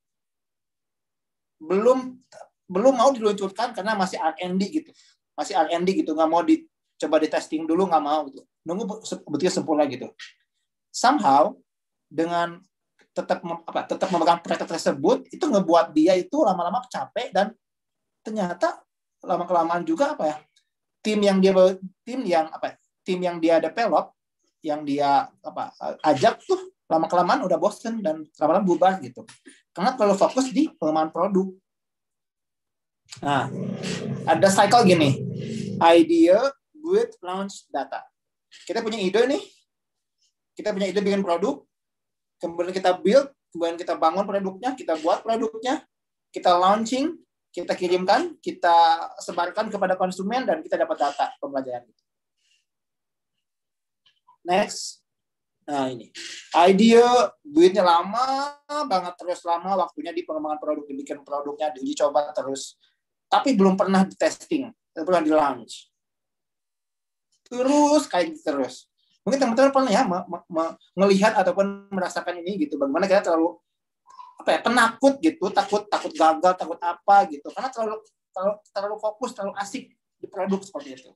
belum belum mau diluncurkan karena masih R and D gitu, masih R and D gitu, nggak mau dicoba di testing dulu, nggak mau gitu, nunggu betul sempurna gitu. Somehow dengan tetap apa tetap memegang proyek tersebut, itu ngebuat dia itu lama-lama capek, dan ternyata lama-kelamaan juga apa ya tim yang dia tim yang apa tim yang dia develop, yang dia apa ajak tuh lama-kelamaan udah bosen dan lama-lama bubar gitu, karena terlalu fokus di pengembangan produk. Nah, ada cycle gini, idea, build, launch, data. Kita punya ide nih, kita punya ide bikin produk, kemudian kita build, kemudian kita bangun produknya, kita buat produknya, kita launching, kita kirimkan, kita sebarkan kepada konsumen, dan kita dapat data pembelajaran. Next. Nah ini, idea, duitnya lama banget, terus lama waktunya di pengembangan produk, dibikin produknya, diuji coba terus, tapi belum pernah di testing, belum pernah di launch. Terus kayak gitu terus. Mungkin teman-teman pernah ya melihat ataupun merasakan ini gitu, bagaimana kita terlalu apa ya penakut gitu, takut takut gagal, takut apa gitu, karena terlalu terlalu, terlalu fokus, terlalu asik di produk seperti itu.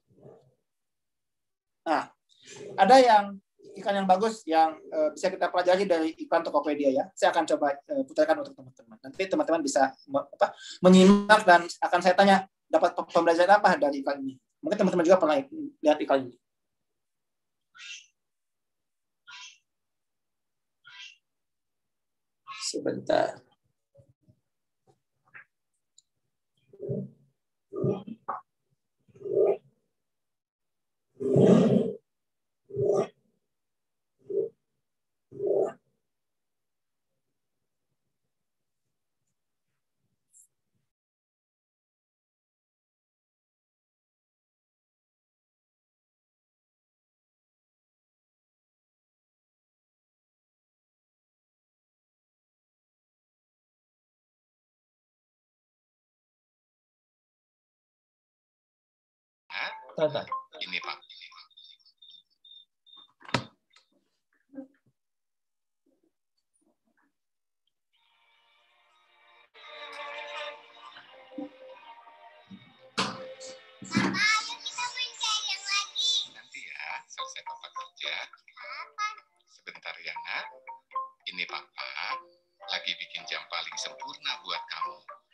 Nah, ada yang iklan yang bagus yang uh, bisa kita pelajari dari iklan Tokopedia ya. Saya akan coba uh, putarkan untuk teman-teman. Nanti teman-teman bisa apa, menyimak, dan akan saya tanya dapat pembelajaran apa dari iklan ini. Mungkin teman-teman juga pernah lihat iklan ini. Sebentar. Ini Pak. Nanti ya, selesai Papa kerja. Sebentar ya, Nak. Ini Papa lagi bikin jam paling sempurna buat kamu.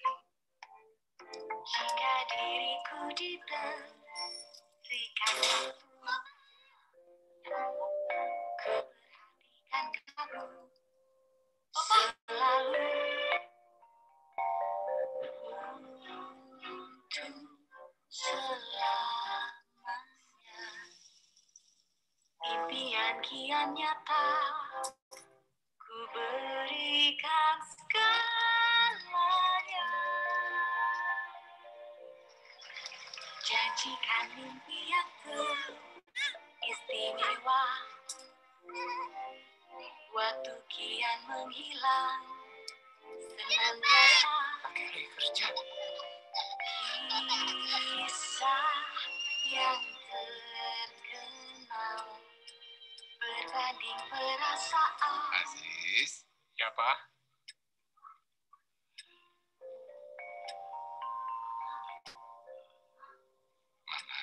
Hingga diriku diberikan waktu, kuperhatikan kamu selalu untuk selamanya. Impian kian nyata, ku berikan segalanya. Janjikan mimpi yang istimewa, waktu kian menghilang senantiasa. Pakai lagi kerja. Kisah yang terkenal berbanding perasaan. Aziz, ya Pak. Mana?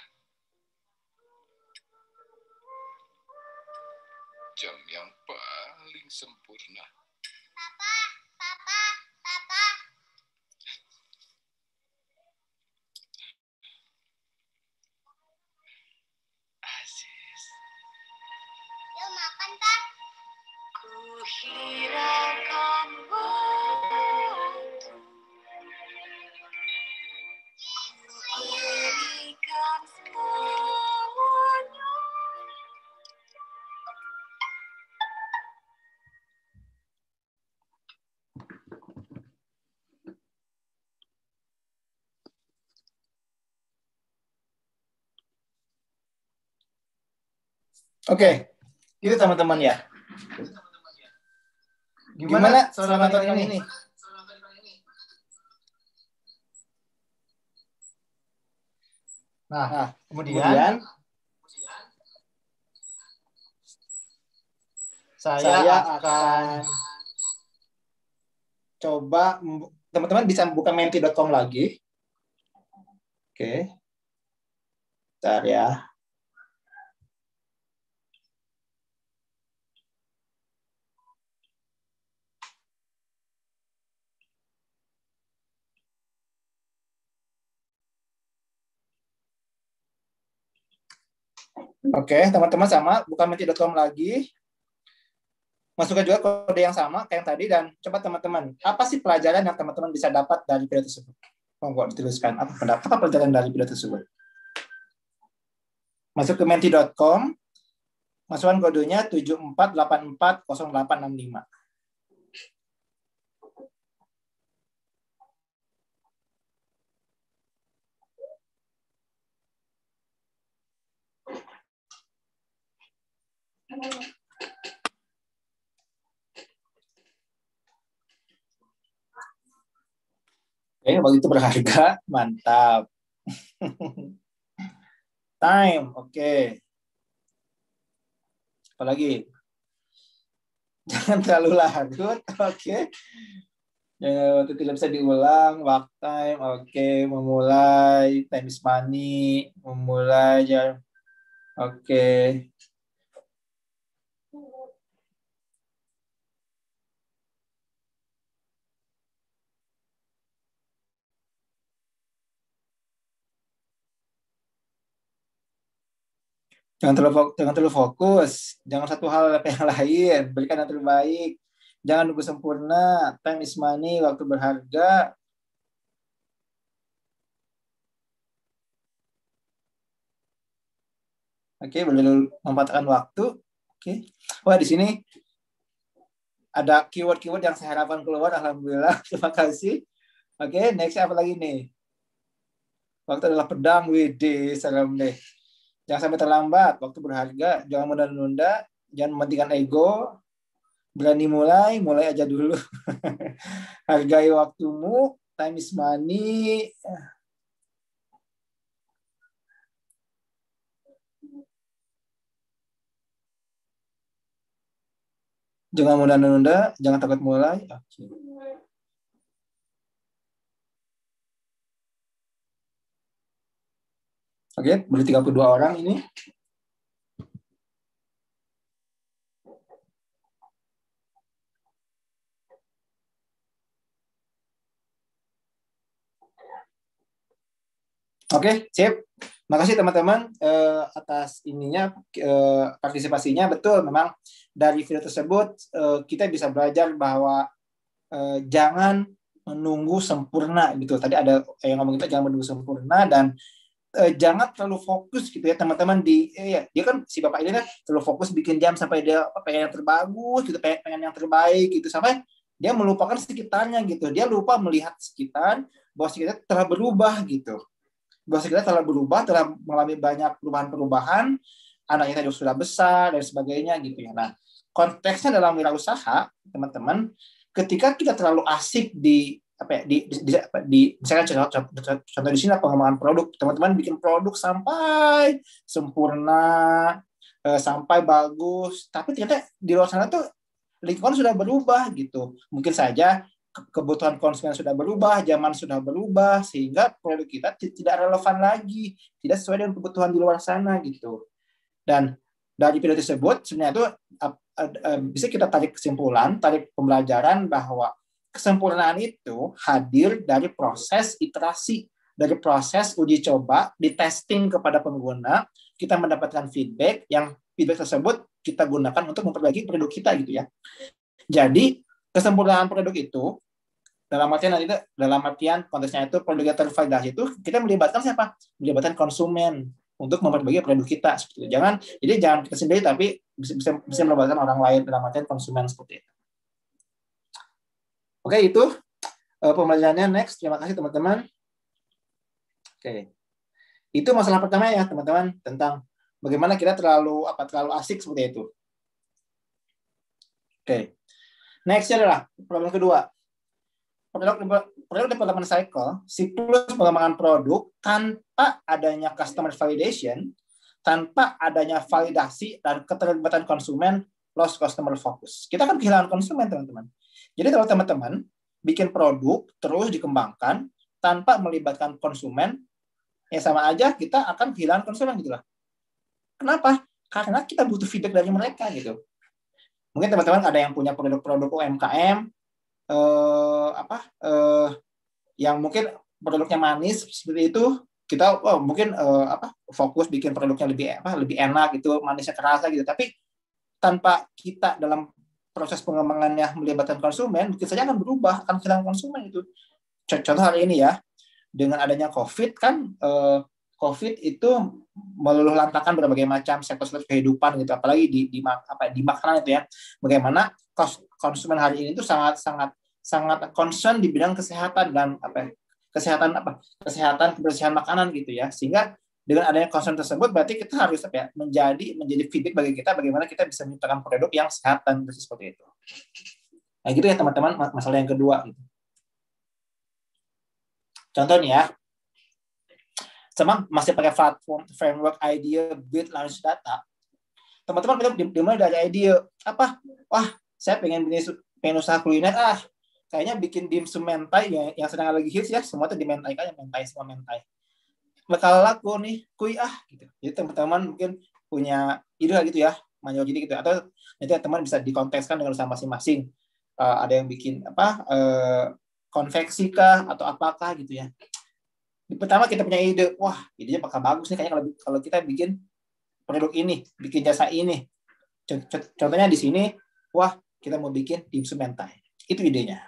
Jam yang paling sempurna. Papa, papa, papa. Aziz. Yuk makan, Pak. Kuhirakan waktu. Kuberikan semuanya. Oke, itu teman-teman ya. Gimana selama tahun ini? Nah, Nah, kemudian, kemudian saya, saya akan akan coba membu- teman-teman bisa buka menti dot com lagi. Oke. Bentar ya. Oke, teman-teman sama, buka menti dot com lagi. Masukkan juga kode yang sama kayak yang tadi dan coba teman-teman, apa sih pelajaran yang teman-teman bisa dapat dari video tersebut? Monggo dituliskan apa pendapat apa pelajaran dari video tersebut. Masuk ke menti dot com, masukkan kodenya tujuh empat delapan empat nol delapan enam lima. Oke, waktu itu berharga, mantap. Time, oke. Apalagi? Jangan terlalu larut, oke. Jangan waktu tidak bisa diulang, work time, oke. Memulai, time is money, memulai, ya. Oke. Jangan terlalu, jangan terlalu fokus, jangan satu hal apa yang lain, berikan yang terbaik, jangan nunggu sempurna, time is money, waktu berharga. Oke, boleh memanfaatkan waktu. Oke, wah di sini ada keyword-keyword yang saya harapkan keluar, alhamdulillah, terima kasih. Oke, next apa lagi nih? Waktu adalah pedang, wede, salam deh. Jangan sampai terlambat, waktu berharga, jangan menunda-nunda, jangan mementingkan ego, berani mulai, mulai aja dulu. Hargai waktumu, time is money. Jangan menunda-nunda, jangan takut mulai. Oke. Oke, boleh tiga puluh dua orang ini. Oke, sip. Makasih teman-teman eh, atas ininya eh, partisipasinya. Betul, memang dari video tersebut eh, kita bisa belajar bahwa eh, jangan menunggu sempurna gitu. Tadi ada yang ngomong kita jangan menunggu sempurna dan eh, jangan terlalu fokus gitu ya teman-teman di eh, ya, dia kan si bapak ini kan terlalu fokus bikin jam sampai dia pengen yang terbagus gitu, pengen, pengen yang terbaik gitu sampai dia melupakan sekitarnya gitu. Dia lupa melihat sekitar bahwa sekitar telah berubah gitu. Bahwa sekitar telah berubah, telah mengalami banyak perubahan-perubahan, anaknya tadi sudah besar dan sebagainya gitu ya. Nah, konteksnya dalam wirausaha, teman-teman, ketika kita terlalu asik di apa ya, di, di, di, di misalkan contoh, contoh, contoh di sini pengembangan produk, teman-teman bikin produk sampai sempurna, uh, sampai bagus, tapi ternyata di luar sana tuh lingkungan sudah berubah gitu. Mungkin saja kebutuhan konsumen sudah berubah, zaman sudah berubah, sehingga produk kita tidak relevan lagi, tidak sesuai dengan kebutuhan di luar sana gitu. Dan dari video tersebut sebenarnya itu bisa kita tarik kesimpulan, tarik pembelajaran bahwa kesempurnaan itu hadir dari proses iterasi, dari proses uji coba, di testing kepada pengguna, kita mendapatkan feedback, yang feedback tersebut kita gunakan untuk memperbaiki produk kita gitu ya. Jadi kesempurnaan produk itu dalam artian nanti dalam artian konteksnya itu produk yang tervalidasi itu kita melibatkan siapa? Melibatkan konsumen untuk memperbaiki produk kita seperti itu. Jangan jadi jangan kita sendiri tapi bisa bisa, bisa melibatkan orang lain dalam artian konsumen seperti itu. Oke, itu uh, pembelajarannya. Next, terima kasih teman-teman. Oke. Itu masalah pertama ya, teman-teman, tentang bagaimana kita terlalu apa terlalu asik seperti itu. Oke. Next adalah problem kedua. Produk produk development cycle, siklus pengembangan produk tanpa adanya customer validation, tanpa adanya validasi dan keterlibatan konsumen, lost customer focus. Kita kan kehilangan konsumen, teman-teman. Jadi kalau teman-teman bikin produk terus dikembangkan tanpa melibatkan konsumen, ya sama aja kita akan kehilangan konsumen gitu lah. Kenapa? Karena kita butuh feedback dari mereka gitu. Mungkin teman-teman ada yang punya produk-produk U M K M, eh, apa, eh, yang mungkin produknya manis seperti itu, kita oh, mungkin eh, apa fokus bikin produknya lebih apa lebih enak gitu, manisnya kerasa gitu. Tapi tanpa kita dalam proses pengembangannya melibatkan konsumen, mungkin saja akan berubah, akan kehilangan konsumen itu. Contoh hari ini ya, dengan adanya COVID kan, eh, COVID itu meluluh lantakan berbagai macam sektor-sektor kehidupan gitu, apalagi di, di apa di makanan itu ya. Bagaimana konsumen hari ini itu sangat sangat sangat concern di bidang kesehatan dan apa kesehatan apa kesehatan kebersihan makanan gitu ya. Sehingga dengan adanya concern tersebut berarti kita harus apa ya menjadi menjadi feedback bagi kita bagaimana kita bisa menciptakan produk yang sehat dan bersih seperti itu. Nah gitu ya teman-teman, masalah yang kedua gitu. Contohnya ya, sama masih pakai platform framework idea build launch data. Teman-teman kita dimulai dari ide apa? Wah, saya pengen bisnis pengen usaha kuliner, ah kayaknya bikin dimsum mentai yang, yang sedang lagi hits ya, semua tuh di mentai kan, mentai semua mentai. Bakal laku nih, kui ah gitu. Jadi teman-teman mungkin punya ide gitu ya, manual jadi gitu, atau nanti teman bisa dikontekskan dengan usaha masing-masing. Uh, ada yang bikin apa uh, konveksi kah atau apakah gitu ya. Pertama kita punya ide, wah idenya bakal bagus nih kayaknya kalau kalau kita bikin produk ini, bikin jasa ini. Contohnya di sini, wah kita mau bikin dimsum mentai. Itu idenya.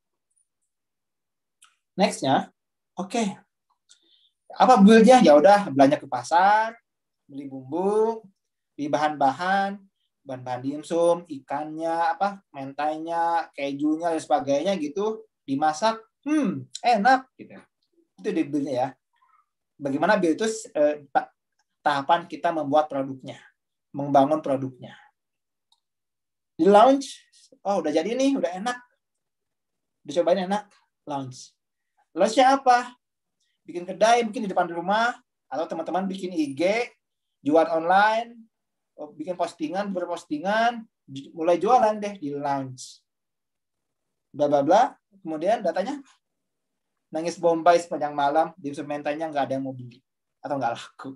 Next-nya, oke. Okay. Apa build-nya? Ya udah belanja ke pasar, beli bumbu, beli bahan-bahan, bahan-bahan dimsum, ikannya, apa, mentainya, kejunya dan sebagainya gitu, dimasak, hmm, enak gitu. Itu di build-nya ya. Bagaimana build itu eh, tahapan kita membuat produknya, membangun produknya. Di launch, oh udah jadi nih, udah enak. Dicobain enak, launch. Launch-nya apa? Bikin kedai mungkin di depan rumah, atau teman-teman bikin I G, jual online, bikin postingan, berpostingan, mulai jualan deh di launch. Bla bla bla. Kemudian datanya nangis bombay sepanjang malam, dimsum mentainya nggak ada yang mau beli atau nggak laku.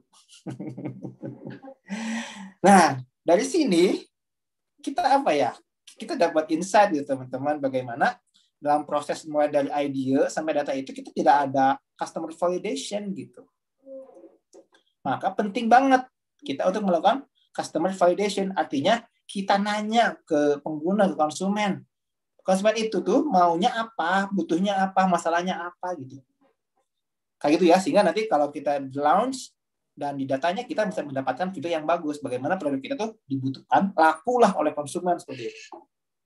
Nah, dari sini kita apa ya? Kita dapat insight gitu teman-teman, bagaimana dalam proses mulai dari idea sampai data itu kita tidak ada customer validation gitu. Maka penting banget kita untuk melakukan customer validation, artinya kita nanya ke pengguna, ke konsumen. Konsumen itu tuh maunya apa, butuhnya apa, masalahnya apa gitu. Kayak gitu ya, sehingga nanti kalau kita launch dan di datanya kita bisa mendapatkan feedback yang bagus, bagaimana produk kita tuh dibutuhkan, lakulah oleh konsumen seperti itu.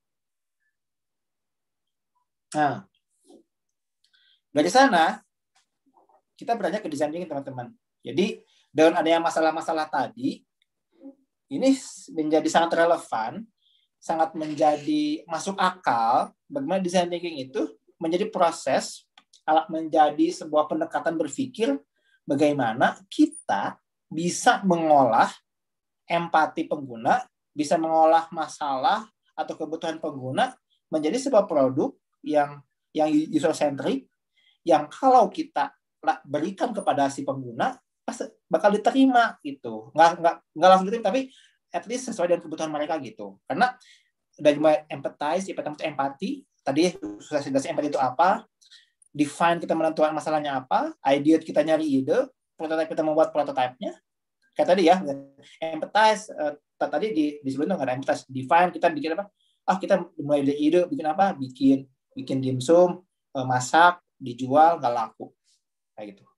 Nah, dari sana kita beranjak ke design thinking teman-teman. Jadi dengan adanya masalah-masalah tadi, ini menjadi sangat relevan, sangat menjadi masuk akal bagaimana design thinking itu menjadi proses, menjadi sebuah pendekatan berpikir bagaimana kita bisa mengolah empati pengguna, bisa mengolah masalah atau kebutuhan pengguna menjadi sebuah produk yang yang user centric, yang kalau kita berikan kepada si pengguna pasti bakal diterima gitu. Nggak nggak nggak langsung diterima, tapi at least sesuai dengan kebutuhan mereka gitu. Karena dari mulai empathize, empati, tadi sudah jelas empati itu apa, define kita menentukan masalahnya apa, idea kita nyari ide, prototype kita membuat prototipenya. Kayak tadi ya, empathize, uh, tadi di, di sebelumnya nggak ada empathize, define kita bikin apa? Ah, kita mulai dari ide, bikin apa? Bikin bikin dimsum, uh, masak, dijual, nggak laku. Kayak gitu.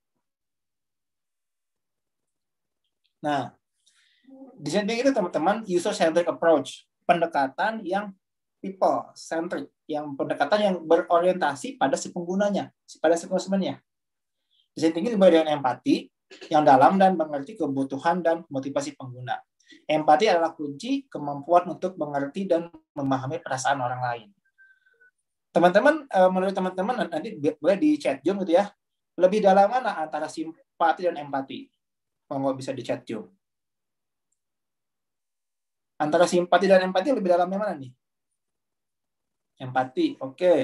Nah, di sini itu teman-teman user-centric approach, pendekatan yang people-centric, yang pendekatan yang berorientasi pada si penggunanya, pada si konsumennya. Di sini tinggi dimulai dengan empati yang dalam dan mengerti kebutuhan dan motivasi pengguna. Empati adalah kunci kemampuan untuk mengerti dan memahami perasaan orang lain. Teman-teman, menurut teman-teman nanti boleh di chat Zoom gitu ya, lebih dalam mana antara simpati dan empati? Kalau nggak bisa di chat Zoom. Antara simpati dan empati lebih dalamnya mana nih? Empati, oke. Okay.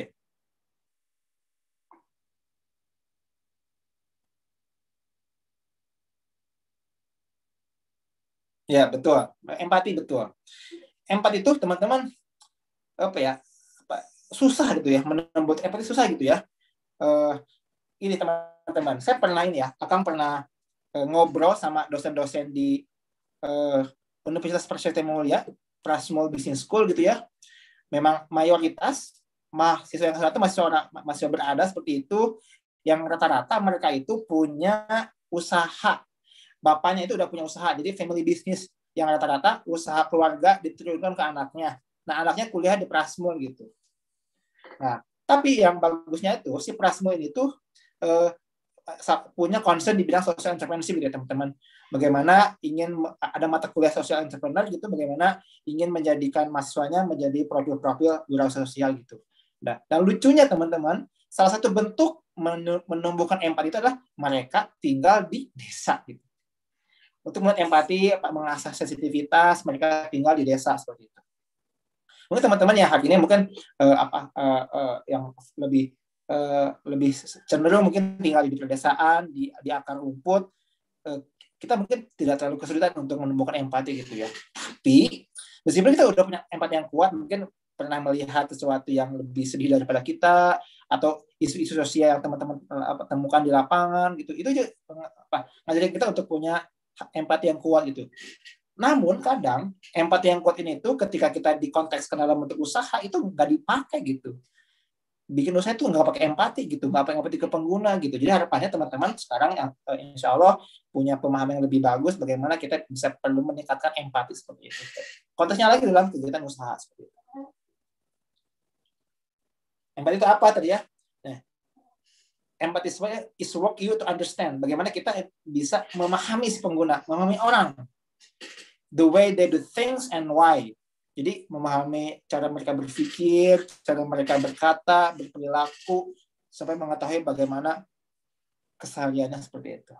Ya, betul. Empati betul. Empati itu teman-teman apa ya? Susah gitu ya, menembus empati susah gitu ya. Uh, ini teman-teman, saya pernah ini ya, Akang pernah uh, ngobrol sama dosen-dosen di uh, Universitas Persada Mulia, Prasmul Business School gitu ya. Memang mayoritas mahasiswa yang satu mahasiswa mahasiswa berada seperti itu, yang rata-rata mereka itu punya usaha. Bapaknya itu udah punya usaha, jadi family business yang rata-rata usaha keluarga diturunkan ke anaknya. Nah, anaknya kuliah di Prasmul gitu. Nah, tapi yang bagusnya itu si Prasmul ini tuh eh, punya concern di bidang social entrepreneurship gitu ya teman-teman. Bagaimana ingin ada mata kuliah social entrepreneur gitu, bagaimana ingin menjadikan mahasiswanya menjadi profil-profil wirausaha sosial gitu. Nah, dan lucunya teman-teman, salah satu bentuk menumbuhkan empati itu adalah mereka tinggal di desa gitu. Untuk melihat empati, mengasah sensitivitas, mereka tinggal di desa seperti itu. Mungkin teman-teman yang hari ini mungkin uh, apa uh, uh, yang lebih uh, lebih cenderung mungkin tinggal di pedesaan, di di akar rumput, uh, kita mungkin tidak terlalu kesulitan untuk menumbuhkan empati gitu ya. Tapi meskipun kita udah punya empati yang kuat, mungkin pernah melihat sesuatu yang lebih sedih daripada kita atau isu-isu sosial yang teman-teman uh, temukan di lapangan gitu, itu juga apa ngajarin kita untuk punya empati yang kuat gitu. Namun kadang empati yang kuat ini tuh ketika kita dikontekskan dalam bentuk usaha itu nggak dipakai gitu. Bikin usaha itu nggak pakai empati gitu, nggak pakai empati ke pengguna gitu. Jadi harapannya teman-teman sekarang yang insya Allah punya pemahaman yang lebih bagus bagaimana kita bisa perlu meningkatkan empati seperti itu. Konteksnya lagi dalam kegiatan usaha seperti itu. Empati itu apa tadi ya? Nah, empati is work you to understand. Bagaimana kita bisa memahami si pengguna, memahami orang. The way they do things and why. Jadi memahami cara mereka berpikir, cara mereka berkata, berperilaku, sampai mengetahui bagaimana kesehariannya seperti itu.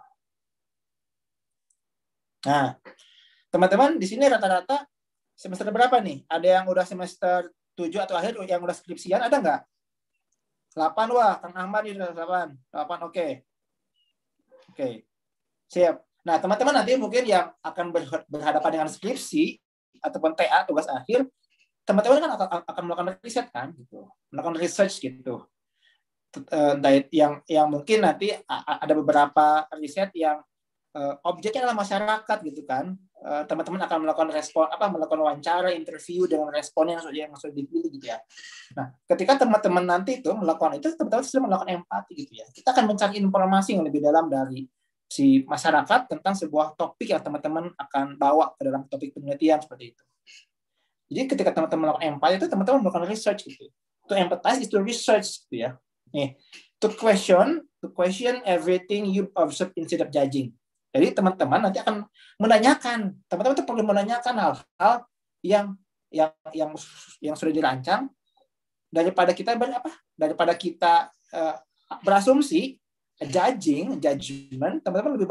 Nah, teman-teman di sini rata-rata semester berapa nih? Ada yang udah semester tujuh atau akhir yang udah skripsian, ada nggak? delapan wah, Kang Ahmad ini delapan. delapan oke. Okay. Oke. Okay. Siap. Nah, teman-teman nanti mungkin yang akan berhadapan dengan skripsi ataupun T A, tugas akhir, teman-teman kan akan, akan melakukan riset kan, gitu, melakukan research gitu. Yang yang mungkin nanti ada beberapa riset yang uh, objeknya adalah masyarakat gitu kan. Uh, teman-teman akan melakukan respon apa melakukan wawancara, interview dengan respon yang sudah yang sudah dipilih gitu ya. Nah, ketika teman-teman nanti itu melakukan itu, teman-teman sudah melakukan empati gitu ya. Kita akan mencari informasi yang lebih dalam dari si masyarakat tentang sebuah topik yang teman-teman akan bawa ke dalam topik penelitian seperti itu. Jadi ketika teman-teman melakukan empati itu teman-teman melakukan research gitu. To empathize is to research gitu ya. Nih, to question, to question everything you observe instead of judging. Jadi teman-teman nanti akan menanyakan, teman-teman itu perlu menanyakan hal-hal yang yang yang yang sudah dirancang daripada kita berapa? Daripada kita uh, berasumsi, judging, judgment, teman-teman lebih baik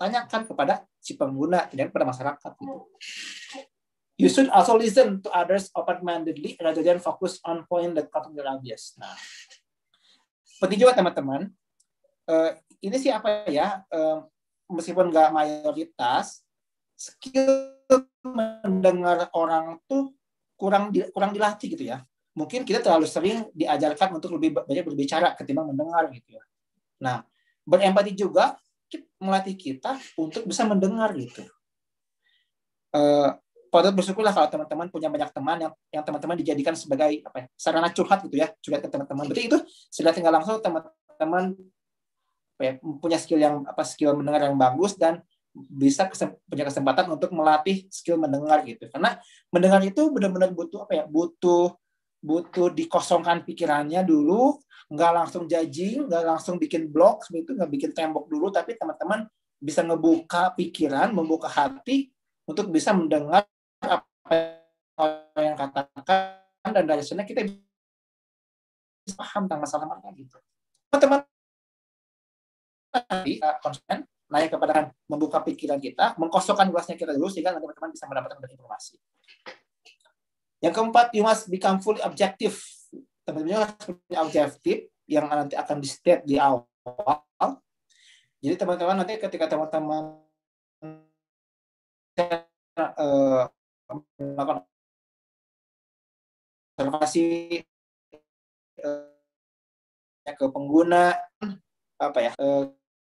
tanyakan kepada si pengguna, tidak kepada masyarakat. Gitu. You should also listen to others open-mindedly rather than focus on point that caught your obvious. Nah, penting juga teman-teman. Uh, ini sih apa ya? Uh, meskipun nggak mayoritas, skill mendengar orang tuh kurang di, kurang dilatih gitu ya. Mungkin kita terlalu sering diajarkan untuk lebih banyak berbicara ketimbang mendengar gitu ya. Nah, berempati juga melatih kita untuk bisa mendengar gitu. Uh, patut bersyukurlah kalau teman-teman punya banyak teman yang yang teman-teman dijadikan sebagai apa ya, sarana curhat gitu ya, curhat ke teman-teman. Berarti itu sudah tinggal langsung teman-teman apa ya, punya skill yang apa skill mendengar yang bagus dan bisa kesem, punya kesempatan untuk melatih skill mendengar gitu. Karena mendengar itu benar-benar butuh apa ya, butuh butuh dikosongkan pikirannya dulu, nggak langsung judging, nggak langsung bikin blog, itu nggak bikin tembok dulu, tapi teman-teman bisa ngebuka pikiran, membuka hati untuk bisa mendengar apa yang katakan, dan dari sana kita bisa paham tentang masalah mereka gitu. Teman-teman nanti konsumen nanya kepada membuka pikiran kita, mengkosongkan gelasnya kita dulu sehingga nanti teman-teman bisa mendapatkan informasi. Yang keempat, you must become fully objective. Teman-teman harus punya objektif yang nanti akan di-state di awal. Jadi teman-teman nanti ketika teman-teman uh, melakukan observasi uh, ke pengguna, apa ya? Uh,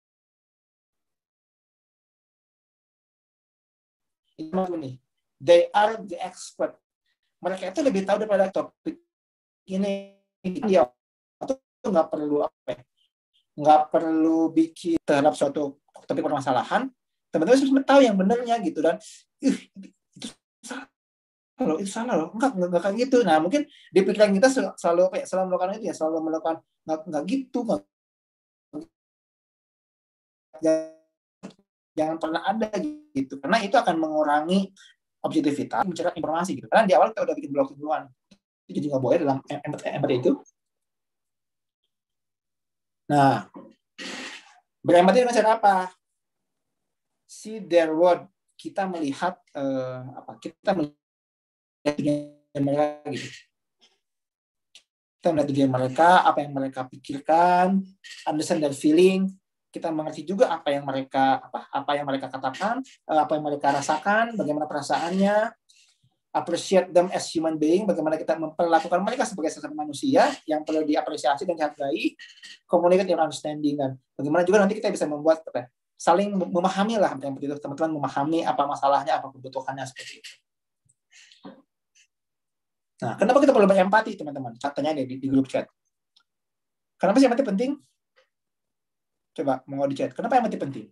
ini, they are the expert. Mereka itu lebih tahu daripada topik ini. Dia itu nggak perlu apa ya, nggak perlu bikin terhadap suatu topik permasalahan. Teman-teman harus tahu yang benarnya gitu, dan ih itu salah loh, itu salah loh, enggak enggak, enggak kayak gitu. Nah mungkin di pikiran kita selalu apa ya, selalu melakukan itu ya, selalu melakukan nggak nggak gitu, nggak, jangan pernah ada gitu, karena itu akan mengurangi objektivitas, mencerah informasi gitu. Karena di awal kita udah bikin blog duluan, itu jadi nggak boleh dalam empati itu. Nah, berempati dengan cara apa? See their word. Kita melihat uh, apa? Kita melihat dunia mereka gitu. Kita melihat dunia mereka, apa yang mereka pikirkan, understand their feeling. Kita mengerti juga apa yang mereka apa apa yang mereka katakan, apa yang mereka rasakan, bagaimana perasaannya, appreciate them as human being, bagaimana kita memperlakukan mereka sebagai sesama manusia yang perlu diapresiasi dan dihargai, communicate your understanding, dan bagaimana juga nanti kita bisa membuat apa, saling memahami lah, teman-teman memahami apa masalahnya, apa kebutuhannya seperti itu. Nah, kenapa kita perlu berempati, teman-teman? Katanya di, di grup chat. Kenapa sih empati penting? Coba mau di chat. Kenapa empati penting?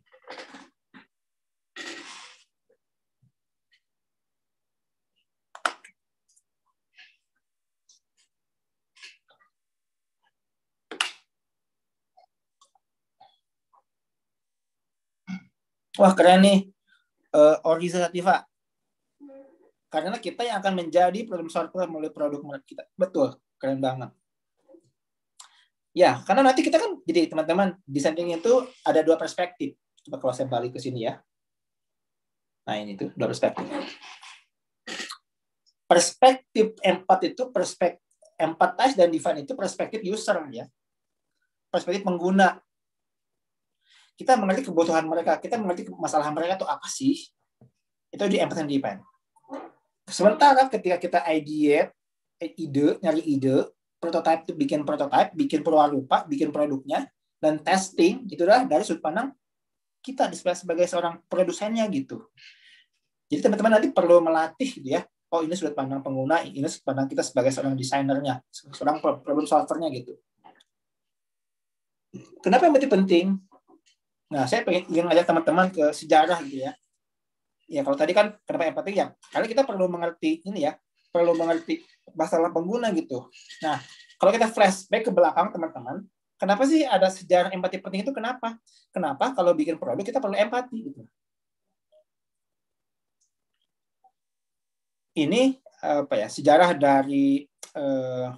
Wah keren nih, uh, Orgiza Sativa. Karena kita yang akan menjadi problem solver melalui produk kita. Betul, keren banget. Ya, karena nanti kita kan, jadi teman-teman, designing itu ada dua perspektif. Coba kalau saya balik ke sini ya. Nah ini tuh, dua perspektif. Perspektif empat itu, perspektif empathize dan define itu perspektif user ya. Perspektif pengguna. Kita mengerti kebutuhan mereka, kita mengerti masalah mereka itu apa sih. Itu di empathize dan define. Sementara ketika kita ideate, ide, nyari ide, prototype itu bikin prototype, bikin perwarupa, bikin produknya, dan testing, itulah dari sudut pandang kita sebagai seorang produsennya gitu. Jadi teman-teman nanti perlu melatih gitu ya. Oh ini sudut pandang pengguna, ini sudut pandang kita sebagai seorang desainernya, seorang problem solvernya gitu. Kenapa empati penting? Nah saya pengen ingin ngajak teman-teman ke sejarah gitu ya. Ya kalau tadi kan kenapa empati ya? Karena kita perlu mengerti ini ya, perlu mengerti masalah pengguna gitu. Nah, kalau kita flashback ke belakang teman-teman, kenapa sih ada sejarah empati penting itu? Kenapa? Kenapa kalau bikin produk kita perlu empati gitu. Ini apa ya? Sejarah dari eh,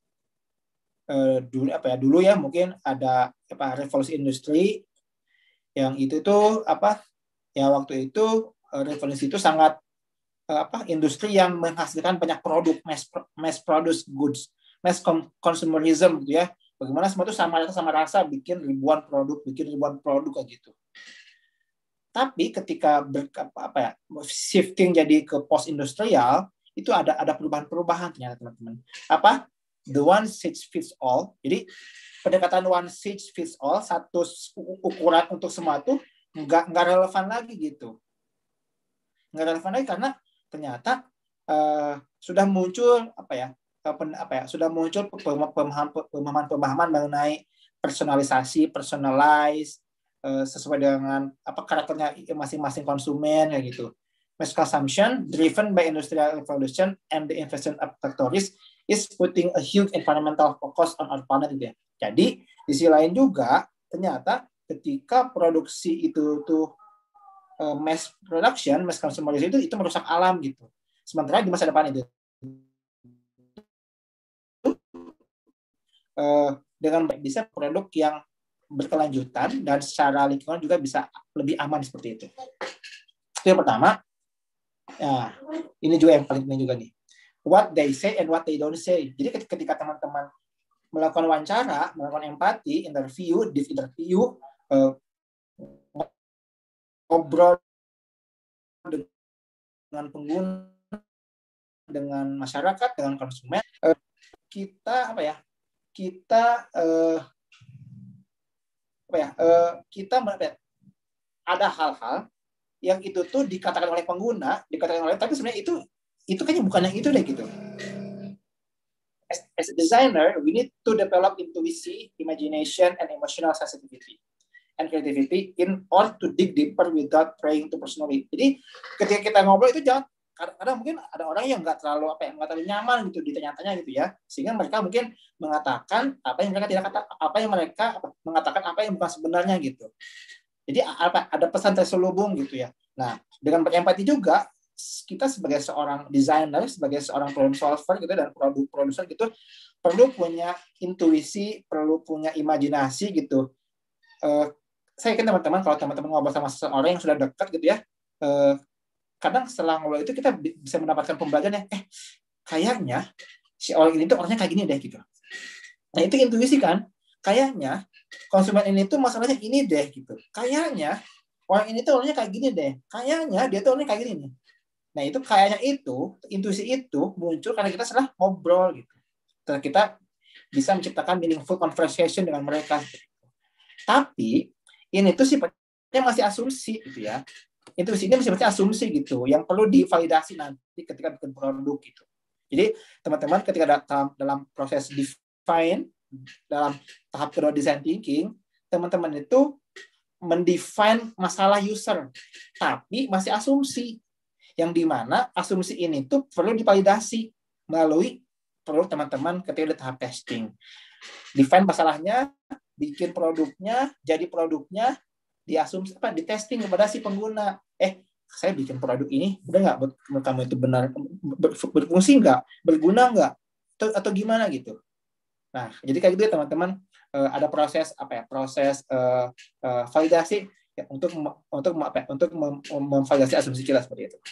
eh, dulu apa ya? Dulu ya mungkin ada apa revolusi industri Yang itu tuh apa? Ya waktu itu revolusi itu sangat apa? Industri yang menghasilkan banyak produk, mass mass produce goods, mass consumerism gitu ya. Bagaimana semua itu sama rasa sama rasa bikin ribuan produk, bikin ribuan produk kayak gitu. Tapi ketika ber, apa ya, shifting jadi ke post industrial, itu ada ada perubahan-perubahan ternyata teman-teman. Apa? The one size fits all. Jadi pendekatan one size fits all, satu ukuran untuk semua itu nggak nggak relevan lagi gitu. Nggak relevan lagi karena ternyata uh, sudah muncul apa ya? apa ya sudah muncul pemahaman-pemahaman mengenai personalisasi, personalize uh, sesuai dengan apa karakternya masing-masing konsumen kayak gitu. Mass consumption driven by industrial revolution and the invasion of factories is putting a huge environmental focus on our planet gitu ya. Jadi di sisi lain juga ternyata ketika produksi itu tuh uh, mass production, mass consumerism itu itu merusak alam gitu. Sementara di masa depan itu uh, dengan bisa produk yang berkelanjutan dan secara lingkungan juga bisa lebih aman seperti itu. Itu yang pertama. Nah, ini juga yang paling penting juga nih. What they say and what they don't say. Jadi ketika teman-teman melakukan wawancara, melakukan empati, interview, deep interview, uh, ngobrol dengan pengguna, dengan masyarakat, dengan konsumen, uh, kita apa ya? Kita uh, apa ya? Uh, kita apa ya? Ada hal-hal yang itu tuh dikatakan oleh pengguna, dikatakan oleh, tapi sebenarnya itu itu kayaknya bukan yang itu deh gitu. As, as a designer, we need to develop intuition, imagination, and emotional sensitivity and creativity in order to dig deeper without trying to personally. Jadi ketika kita ngobrol itu jangan, kadang mungkin ada orang yang nggak terlalu apa ya, nggak terlalu nyaman gitu ditanya-tanya gitu ya, sehingga mereka mungkin mengatakan apa yang mereka tidak kata, apa yang mereka mengatakan apa yang bukan sebenarnya gitu. Jadi apa ada pesan terselubung gitu ya. Nah, dengan berempati juga kita sebagai seorang desainer, sebagai seorang problem solver gitu dan produk produser gitu perlu punya intuisi, perlu punya imajinasi gitu. Uh, saya yakin teman-teman kalau teman-teman ngobrol sama seseorang yang sudah dekat gitu ya, uh, kadang setelah ngobrol itu kita bisa mendapatkan pembelajaran yang eh kayaknya si orang ini tuh orangnya kayak gini deh gitu. Nah, itu intuisi kan? Kayaknya konsumen ini tuh masalahnya ini deh gitu. Kayaknya orang ini tuh orangnya kayak gini deh. Kayaknya dia tuh orangnya kayak gini nih. Nah itu kayaknya itu, intuisi itu muncul karena kita setelah ngobrol gitu. Setelah kita bisa menciptakan meaningful conversation dengan mereka. Tapi ini tuh sifatnya masih asumsi gitu ya. Intuisi ini masih asumsi gitu. Yang perlu divalidasi nanti ketika bikin produk gitu. Jadi teman-teman ketika dalam, dalam proses define, dalam tahap kedua design thinking, teman-teman itu mendefine masalah user, tapi masih asumsi, yang dimana asumsi ini tuh perlu divalidasi melalui perlu teman-teman ketika di tahap testing. Define masalahnya, bikin produknya, jadi produknya, diasumsi apa, ditesting kepada si pengguna. Eh, saya bikin produk ini, udah nggak menurut kamu itu benar, berfungsi nggak, berguna nggak, atau, atau gimana gitu. Nah, jadi kayak gitu ya teman-teman, uh, ada proses apa ya? Proses uh, uh, validasi ya, untuk untuk apa ya? Untuk mem memvalidasi asumsi kita seperti itu.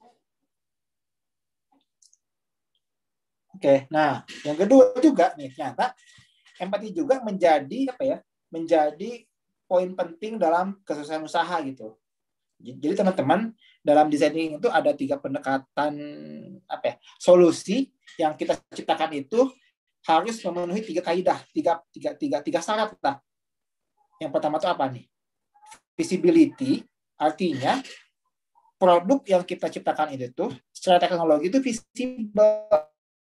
Oke, nah yang kedua juga nih ternyata empati juga menjadi apa ya? Menjadi poin penting dalam kesuksesan usaha gitu. Jadi teman-teman dalam designing itu ada tiga pendekatan apa ya? Solusi yang kita ciptakan itu harus memenuhi tiga kaidah, tiga, tiga, tiga, tiga syarat lah. Yang pertama itu apa nih? Visibility, artinya produk yang kita ciptakan itu tuh secara teknologi itu visible.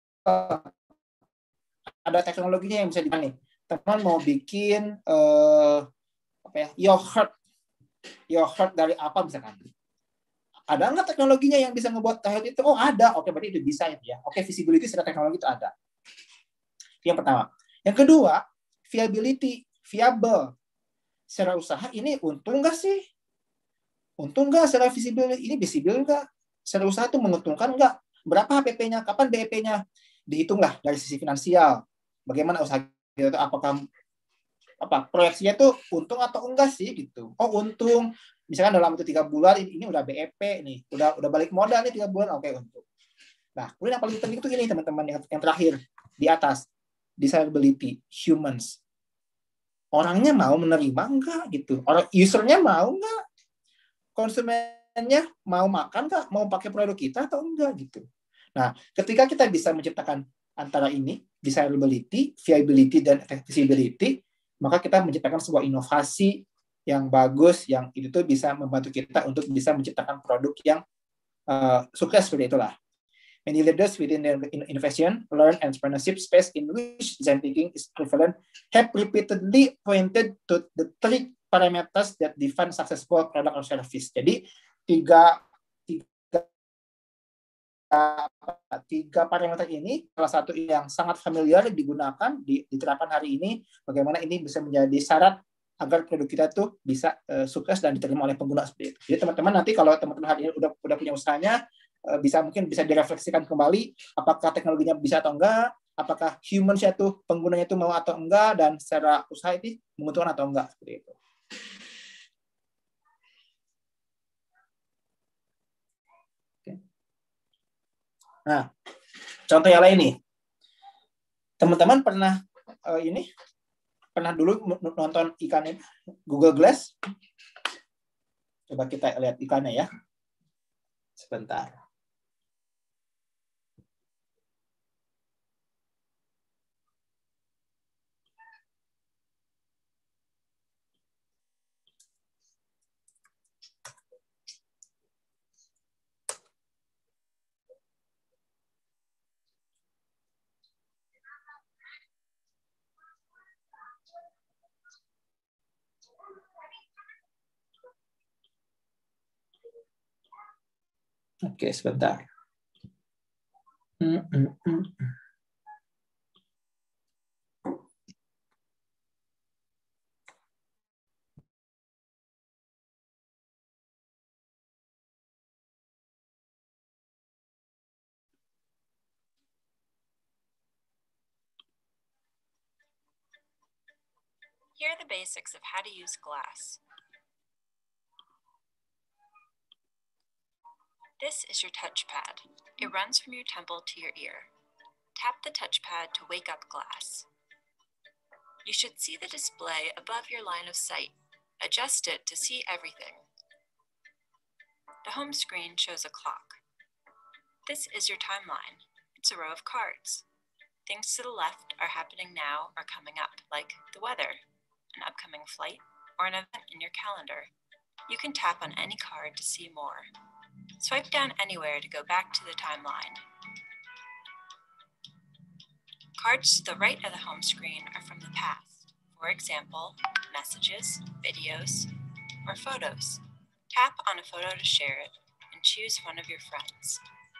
Ada teknologinya yang bisa dimana nih? Teman mau bikin uh, apa ya? Yogurt, yogurt dari apa misalkan? Ada nggak teknologinya yang bisa ngebuat yogurt itu? Oh ada, oke berarti itu bisa ya. Oke, visibility secara teknologi itu ada. Yang pertama. Yang kedua, viability, viable. Secara usaha ini untung nggak sih? Untung nggak secara visibility? Ini visible nggak? Secara usaha itu menguntungkan nggak? Berapa H P P-nya? Kapan B E P-nya? Dihitunglah dari sisi finansial. Bagaimana usaha itu? Apakah apa proyeksinya tuh untung atau enggak sih gitu. Oh untung, misalkan dalam waktu tiga bulan ini, ini udah B E P nih, udah udah balik modal nih tiga bulan, oke untung. Nah, kemudian yang paling penting itu ini teman-teman yang, yang terakhir di atas, desirability, humans. Orangnya mau menerima enggak gitu, orang usernya mau enggak, konsumennya mau makan enggak, mau pakai produk kita atau enggak gitu. Nah, ketika kita bisa menciptakan antara ini, desirability, viability, dan accessibility, maka kita menciptakan sebuah inovasi yang bagus, yang itu tuh bisa membantu kita untuk bisa menciptakan produk yang uh, sukses seperti itulah. Many leaders within the innovation, learn, and entrepreneurship space in which design thinking is prevalent have repeatedly pointed to the three parameters that define successful product or service. Jadi tiga tiga tiga parameter ini salah satu yang sangat familiar digunakan diterapkan hari ini. Bagaimana ini bisa menjadi syarat agar produk kita tuh bisa uh, sukses dan diterima oleh pengguna seperti itu. Jadi teman-teman nanti kalau teman-teman hari ini udah udah punya usahanya, bisa mungkin bisa direfleksikan kembali apakah teknologinya bisa atau enggak, apakah humans itu penggunanya itu mau atau enggak, dan secara usaha itu menguntungkan atau enggak seperti itu. Oke. Nah, contoh yang lain nih, teman-teman pernah uh, ini pernah dulu nonton iklannya Google Glass? Coba kita lihat iklannya ya, sebentar. Oke, sebentar. Hmm, hmm, hmm. Here are the basics of how to use glass. This is your touchpad. It runs from your temple to your ear. Tap the touchpad to wake up glass. You should see the display above your line of sight. Adjust it to see everything. The home screen shows a clock. This is your timeline. It's a row of cards. Things to the left are happening now or coming up, like the weather, an upcoming flight, or an event in your calendar. You can tap on any card to see more. Swipe down anywhere to go back to the timeline. Cards to the right of the home screen are from the past. For example, messages, videos, or photos. Tap on a photo to share it and choose one of your friends.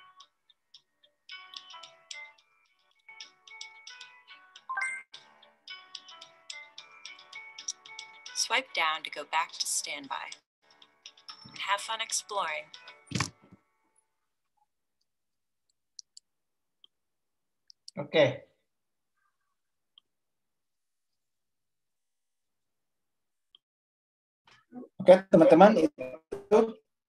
Swipe down to go back to standby. And have fun exploring. Oke. Oke, teman-teman, itu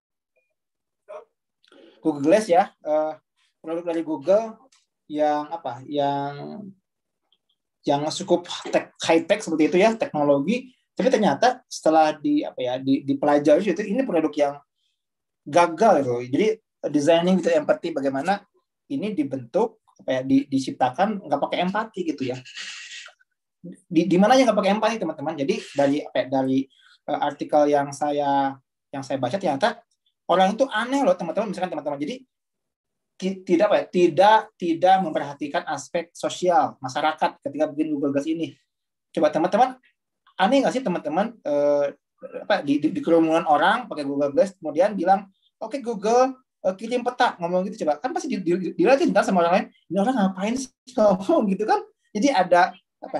Google Glass ya, uh, produk dari Google yang apa? Yang yang cukup high tech seperti itu ya, teknologi. Tapi ternyata setelah di apa ya, di dipelajari itu ini produk yang gagal gitu. Jadi designing gitu, empati, bagaimana ini dibentuk apa ya, di, diciptakan nggak pakai empati gitu ya. Di, di mana aja nggak pakai empati teman-teman. Jadi dari apa ya, dari uh, artikel yang saya yang saya baca ternyata orang itu aneh loh teman-teman. Misalkan teman-teman, jadi ti, tidak apa ya, tidak tidak memperhatikan aspek sosial masyarakat ketika bikin Google Glass ini. Coba teman-teman, aneh nggak sih teman-teman uh, apa di, di, di kerumunan orang pakai Google Glass kemudian bilang oke okay, Google kirim peta, ngomong gitu, coba kan pasti dilihatin kan sama orang lain, ini orang ngapain sih ngomong gitu kan. Jadi ada apa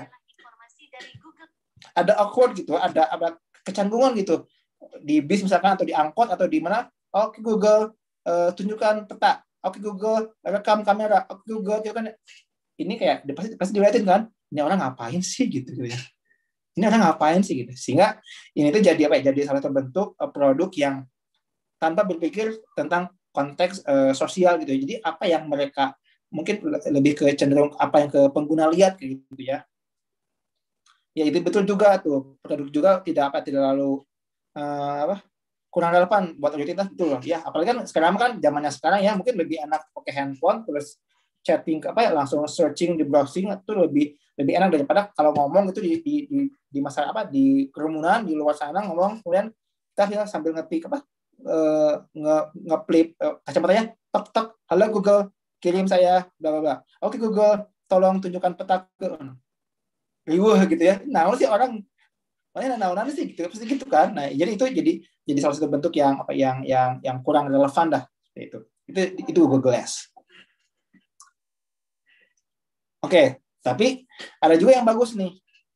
ada awkward gitu, ada ada kecanggungan gitu di bis misalkan atau di angkot atau di mana. Oke Google uh, tunjukkan peta, oke Google rekam kamera, oke Google gitu kan. Ini kayak pasti pasti dilihatin kan, ini orang ngapain sih gitu ya. ini orang ngapain sih gitu. Sehingga ini tuh jadi apa ya? Jadi salah satu bentuk uh, produk yang tanpa berpikir tentang konteks uh, sosial gitu. Jadi apa yang mereka mungkin lebih ke cenderung apa yang ke pengguna lihat gitu ya. Ya itu betul juga tuh, produk juga tidak apa tidak lalu uh, apa kurang relevan buat audiens, betul loh ya. Apalagi kan sekarang kan zamannya sekarang ya, mungkin lebih enak pakai handphone terus chatting apa ya, langsung searching di browsing itu lebih lebih enak daripada kalau ngomong itu di di di, di masa apa di kerumunan di luar sana ngomong kemudian kita sambil ngetik apa uh, nge ngeplip uh, kacamatanya tok tok, halo Google kirim saya bla bla bla, oke Google tolong tunjukkan peta ke riuh gitu ya. Nah, sih orang mana naon-naon sih gitu, pasti gitu kan. Nah, jadi itu jadi jadi salah satu bentuk yang apa yang yang yang kurang relevan dah itu. Itu itu Google Glass. Oke, tapi ada juga yang bagus nih.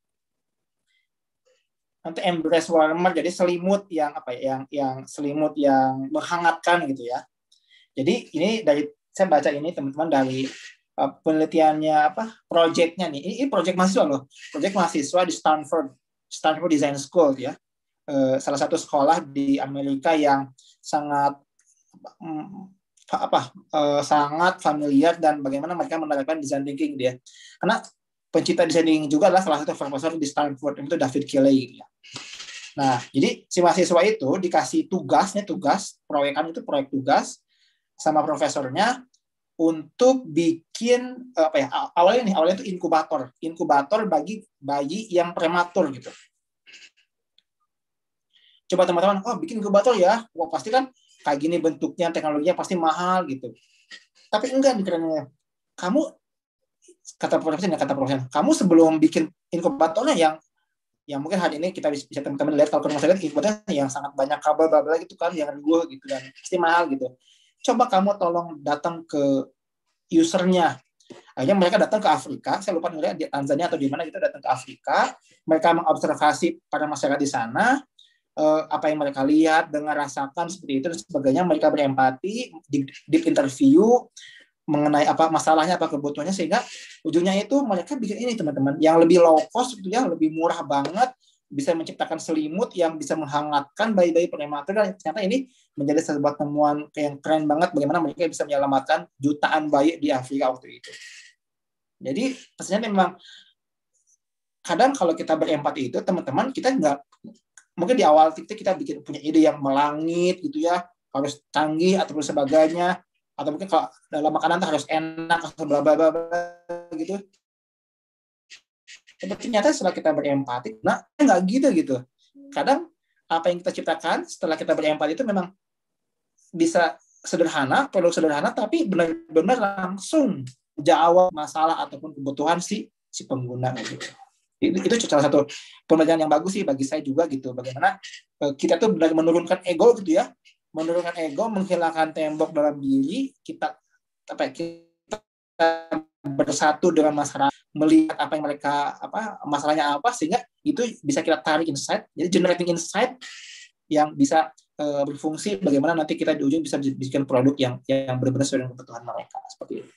Nanti embrace warmer, jadi selimut yang apa ya, yang yang selimut yang menghangatkan gitu ya. Jadi ini dari saya baca ini teman-teman dari Uh, penelitiannya apa projectnya nih ini, ini project mahasiswa loh, project mahasiswa di Stanford Stanford Design School ya, uh, salah satu sekolah di Amerika yang sangat um, apa uh, sangat familiar dan bagaimana mereka menerapkan design thinking dia, karena pencipta design thinking juga adalah salah satu profesor di Stanford, itu David Kelley gitu ya. Nah jadi si mahasiswa itu dikasih tugasnya tugas proyekan itu proyek tugas sama profesornya untuk bikin apa ya awalnya nih awalnya itu inkubator inkubator bagi bayi yang prematur gitu. Coba teman-teman, oh bikin inkubator ya, wah pasti kan kayak gini bentuknya, teknologinya pasti mahal gitu. Tapi enggak dikiranya, kamu kata profesornya kata profesor, kamu sebelum bikin inkubatornya yang yang mungkin hari ini kita bisa teman-teman lihat kalau rumah sakit inkubatornya yang sangat banyak kabel-kabel gitu kan, yang riuh gitu dan pasti mahal gitu. Coba kamu tolong datang ke usernya. Akhirnya mereka datang ke Afrika, saya lupa ngeliat di Tanzania atau di mana gitu, datang ke Afrika, mereka mengobservasi para masyarakat di sana, eh, apa yang mereka lihat, dengar, rasakan seperti itu dan sebagainya, mereka berempati, deep, deep interview mengenai apa masalahnya, apa kebutuhannya, sehingga ujungnya itu mereka bikin ini teman-teman, yang lebih low cost gitu ya, lebih murah banget, bisa menciptakan selimut yang bisa menghangatkan bayi-bayi prematur, dan ternyata ini menjadi sebuah temuan yang keren banget bagaimana mereka bisa menyelamatkan jutaan bayi di Afrika waktu itu. Jadi pesannya memang kadang kalau kita berempati itu teman-teman, kita nggak mungkin di awal titik kita bikin punya ide yang melangit gitu ya, harus canggih atau sebagainya, atau mungkin kalau dalam makanan tuh harus enak atau bla bla bla gitu. Tapi ternyata setelah kita berempati, nah nggak gitu gitu. Kadang apa yang kita ciptakan setelah kita berempati itu memang bisa sederhana, produk sederhana, tapi benar-benar langsung jawab masalah ataupun kebutuhan si si pengguna gitu. Itu, itu salah satu pembelajaran yang bagus sih bagi saya juga gitu. Bagaimana kita tuh benar menurunkan ego gitu ya, menurunkan ego, menghilangkan tembok dalam diri kita, apa kita bersatu dengan masyarakat, melihat apa yang mereka apa masalahnya apa, sehingga itu bisa kita tarik insight, jadi generating insight yang bisa uh, berfungsi bagaimana nanti kita di ujung bisa bikin produk yang yang benar-benar sesuai dengan kebutuhan mereka seperti itu.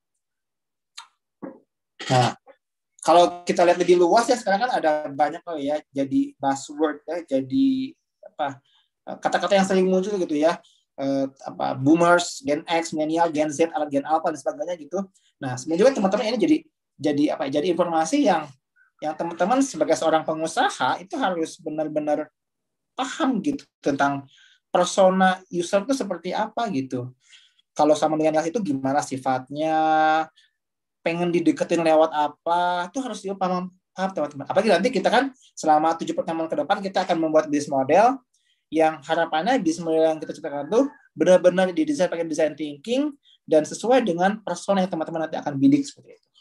Nah, kalau kita lihat lebih luas ya sekarang kan ada banyak loh ya jadi buzzword ya, jadi apa kata-kata yang sering muncul gitu ya. Uh, apa boomers, Gen X, milenial, Gen Z, Gen Alpha dan sebagainya gitu. Nah, sebenarnya juga teman-teman ini jadi jadi apa? Jadi informasi yang yang teman-teman sebagai seorang pengusaha itu harus benar-benar paham gitu tentang persona user itu seperti apa gitu. Kalau sama milenial itu gimana sifatnya, pengen dideketin lewat apa, itu harus juga paham, paham teman-teman. Apalagi nanti kita kan selama tujuh pertemuan ke depan kita akan membuat bisnis model yang harapannya bisnis model yang kita ciptakan itu benar-benar didesain pakai design thinking dan sesuai dengan persona yang teman-teman nanti akan bidik seperti itu.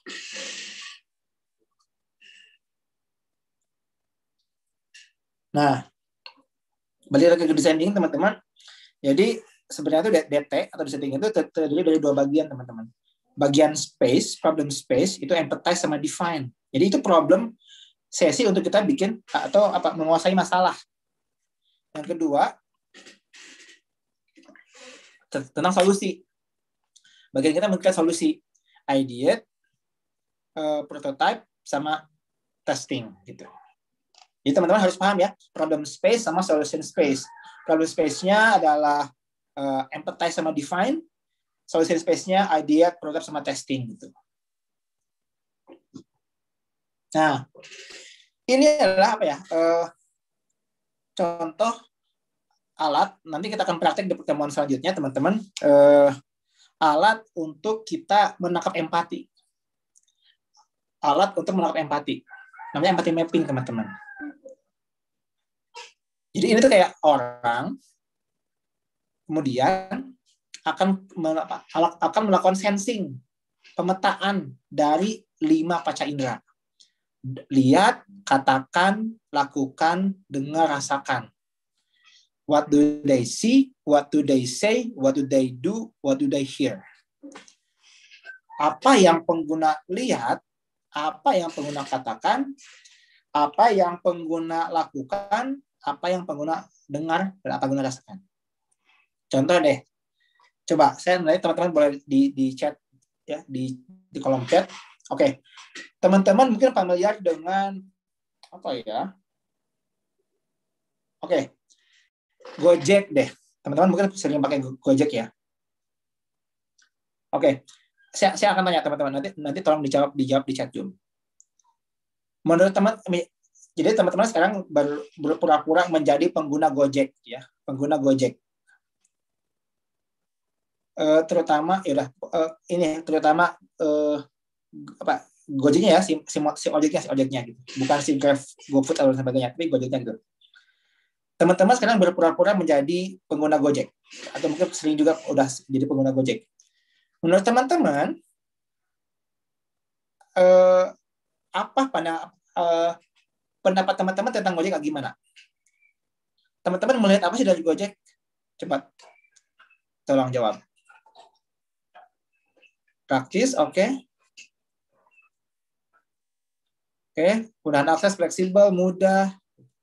Nah, balik lagi ke design thinking teman-teman. Jadi sebenarnya itu D T atau design thinking itu terdiri dari dua bagian teman-teman. Bagian space, problem space itu empathize sama define. Jadi itu problem sesi untuk kita bikin atau apa menguasai masalah. Yang kedua, tentang solusi. Bagian kita memberikan solusi, idea, uh, prototype, sama testing gitu. Jadi teman-teman harus paham ya, problem space sama solution space. Problem space-nya adalah uh, empathize sama define, solution space-nya idea, prototype sama testing gitu. Nah, ini adalah apa ya? Uh, contoh alat, nanti kita akan praktek di pertemuan selanjutnya, teman-teman. Uh, alat untuk kita menangkap empati. Alat untuk menangkap empati. Namanya empathy mapping, teman-teman. Jadi ini tuh kayak orang, kemudian akan akan melakukan sensing, pemetaan dari lima panca indera. Lihat, katakan, lakukan, dengar, rasakan. What do they see? What do they say? What do they do? What do they hear? Apa yang pengguna lihat? Apa yang pengguna katakan? Apa yang pengguna lakukan? Apa yang pengguna dengar? Dan apa pengguna rasakan? Contoh deh. Coba, saya nanti teman-teman boleh di, di chat, ya, di, di kolom chat. Oke. Teman-teman mungkin familiar dengan, apa ya? Oke. Gojek deh. Teman-teman mungkin sering pakai Gojek ya. Oke. Saya, saya akan tanya teman-teman. Nanti, nanti tolong dijawab, dijawab di chat Zoom. Menurut teman, jadi teman-teman sekarang ber, berpura-pura menjadi pengguna Gojek, ya, pengguna Gojek. Uh, terutama, ya uh, ini terutama uh, apa Gojeknya ya, si, si, si ojeknya, si ojeknya gitu, bukan si Grab, GoFood atau sebagainya, tapi Gojeknya gitu. Teman-teman sekarang berpura-pura menjadi pengguna Gojek, atau mungkin sering juga udah jadi pengguna Gojek. Menurut teman-teman, uh, apa pada uh, pendapat teman-teman tentang Gojek gimana? Teman-teman melihat apa sih dari Gojek? Cepat, tolong jawab. Praktis, oke. Okay. Oke, okay. Mudah akses, fleksibel, mudah.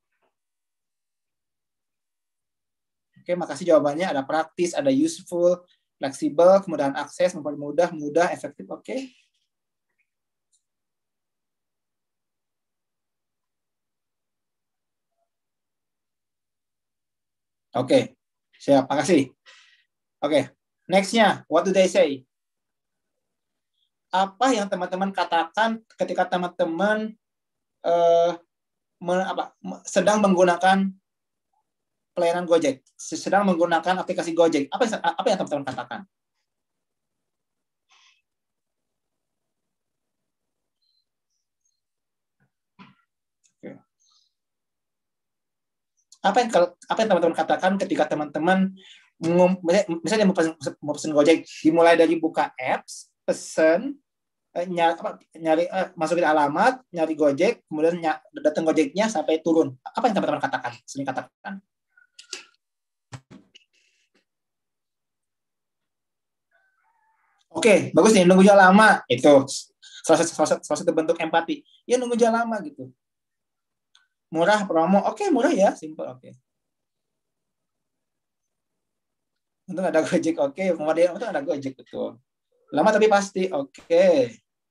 Oke, okay, makasih jawabannya. Ada praktis, ada useful, fleksibel, kemudahan akses, mempermudah, mudah, efektif, oke. Okay. Oke, okay. Siap, makasih. Oke, okay. Next-nya, what do they say? Apa yang teman-teman katakan ketika teman-teman uh, men, apa, sedang menggunakan pelayanan Gojek, sedang menggunakan aplikasi Gojek? Apa, apa yang teman-teman katakan? Okay. Apa yang apa yang teman-teman katakan ketika teman-teman misalnya mau pesen Gojek, dimulai dari buka apps, pesen, nyari, apa, nyari eh, masukin alamat, nyari Gojek, kemudian ny datang Gojeknya sampai turun. Apa yang teman-teman katakan? Sering katakan. Oke, bagus nih, nunggu jalan lama. Itu salah satu, salah, salah satu bentuk empati. Ya nunggu jalan lama gitu. Murah, promo. Oke, murah ya, simple. Oke. Untung ada Gojek. Oke, kemudian untung ada Gojek, betul. Lama tapi pasti. Oke.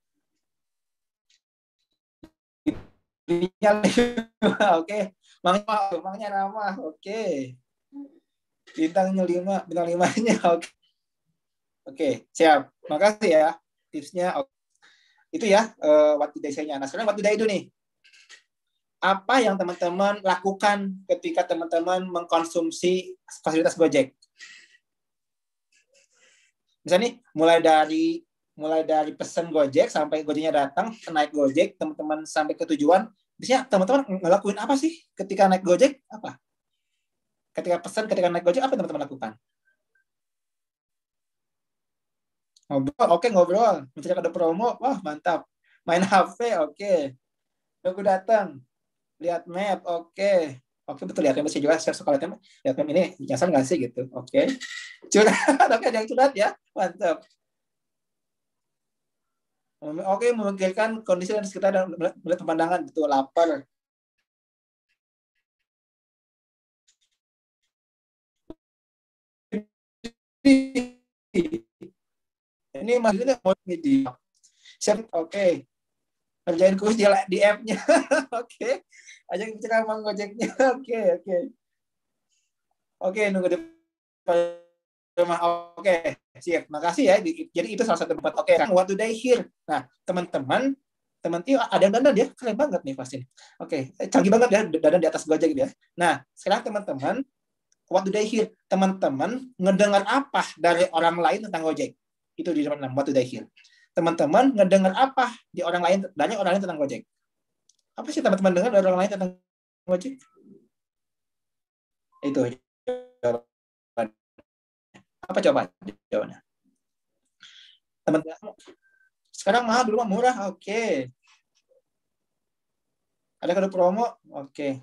Oke. Mangnya, mangnya ramah. Oke. Bintangnya lima, bintang limanya. Oke. Oke, siap. Makasih ya tipsnya. Itu ya uh, what do they say-nya. Nah, sekarang what do they do nih? Apa yang teman-teman lakukan ketika teman-teman mengkonsumsi fasilitas Gojek? Misalnya nih, mulai dari mulai dari pesan Gojek sampai Gojeknya datang, naik Gojek, teman-teman sampai ke tujuan, biasanya teman-teman ngelakuin apa sih ketika naik Gojek? Apa? Ketika pesan, ketika naik Gojek, apa teman-teman lakukan? Ngobrol, oke ngobrol. Mencari kode promo, wah mantap. Main H P, oke. Tunggu datang. Lihat map, oke. Oke, betul, lihat map, masih juga share sekolah map. Lihat map ini nyasar nggak sih gitu, oke. Curhat, oke, ada yang curhat ya, mantap. Oke, memikirkan kondisi dan sekitar dan melihat pemandangan, betul, lapar. Ini maksudnya mau media. Oke. Kerjain kuis di, di app-nya. Oke. Ajak bicara sama Gojeknya. Oke, oke. Oke, nunggu di rumah. Oke, siap. Makasih ya. Jadi itu salah satu tempat. Oke, what do they hear? Nah, teman-teman, teman itu ada yang dandan ya, keren banget nih pasti. Oke, canggih banget ya dandan di atas Gojek gitu ya. Nah, sekarang teman-teman, what do they hear? Teman-teman ngedengar apa dari orang lain tentang Gojek? Itu di nomor enam, what do they hear? Teman-teman ngedengar apa di orang lain dari orang lain tentang Gojek? Apa sih teman-teman dengar dari orang lain tentang Gojek? Itu jawabannya. Apa coba jawabannya? Teman-teman, sekarang mahal, dulu mah murah. Oke. Ada kado promo? Oke.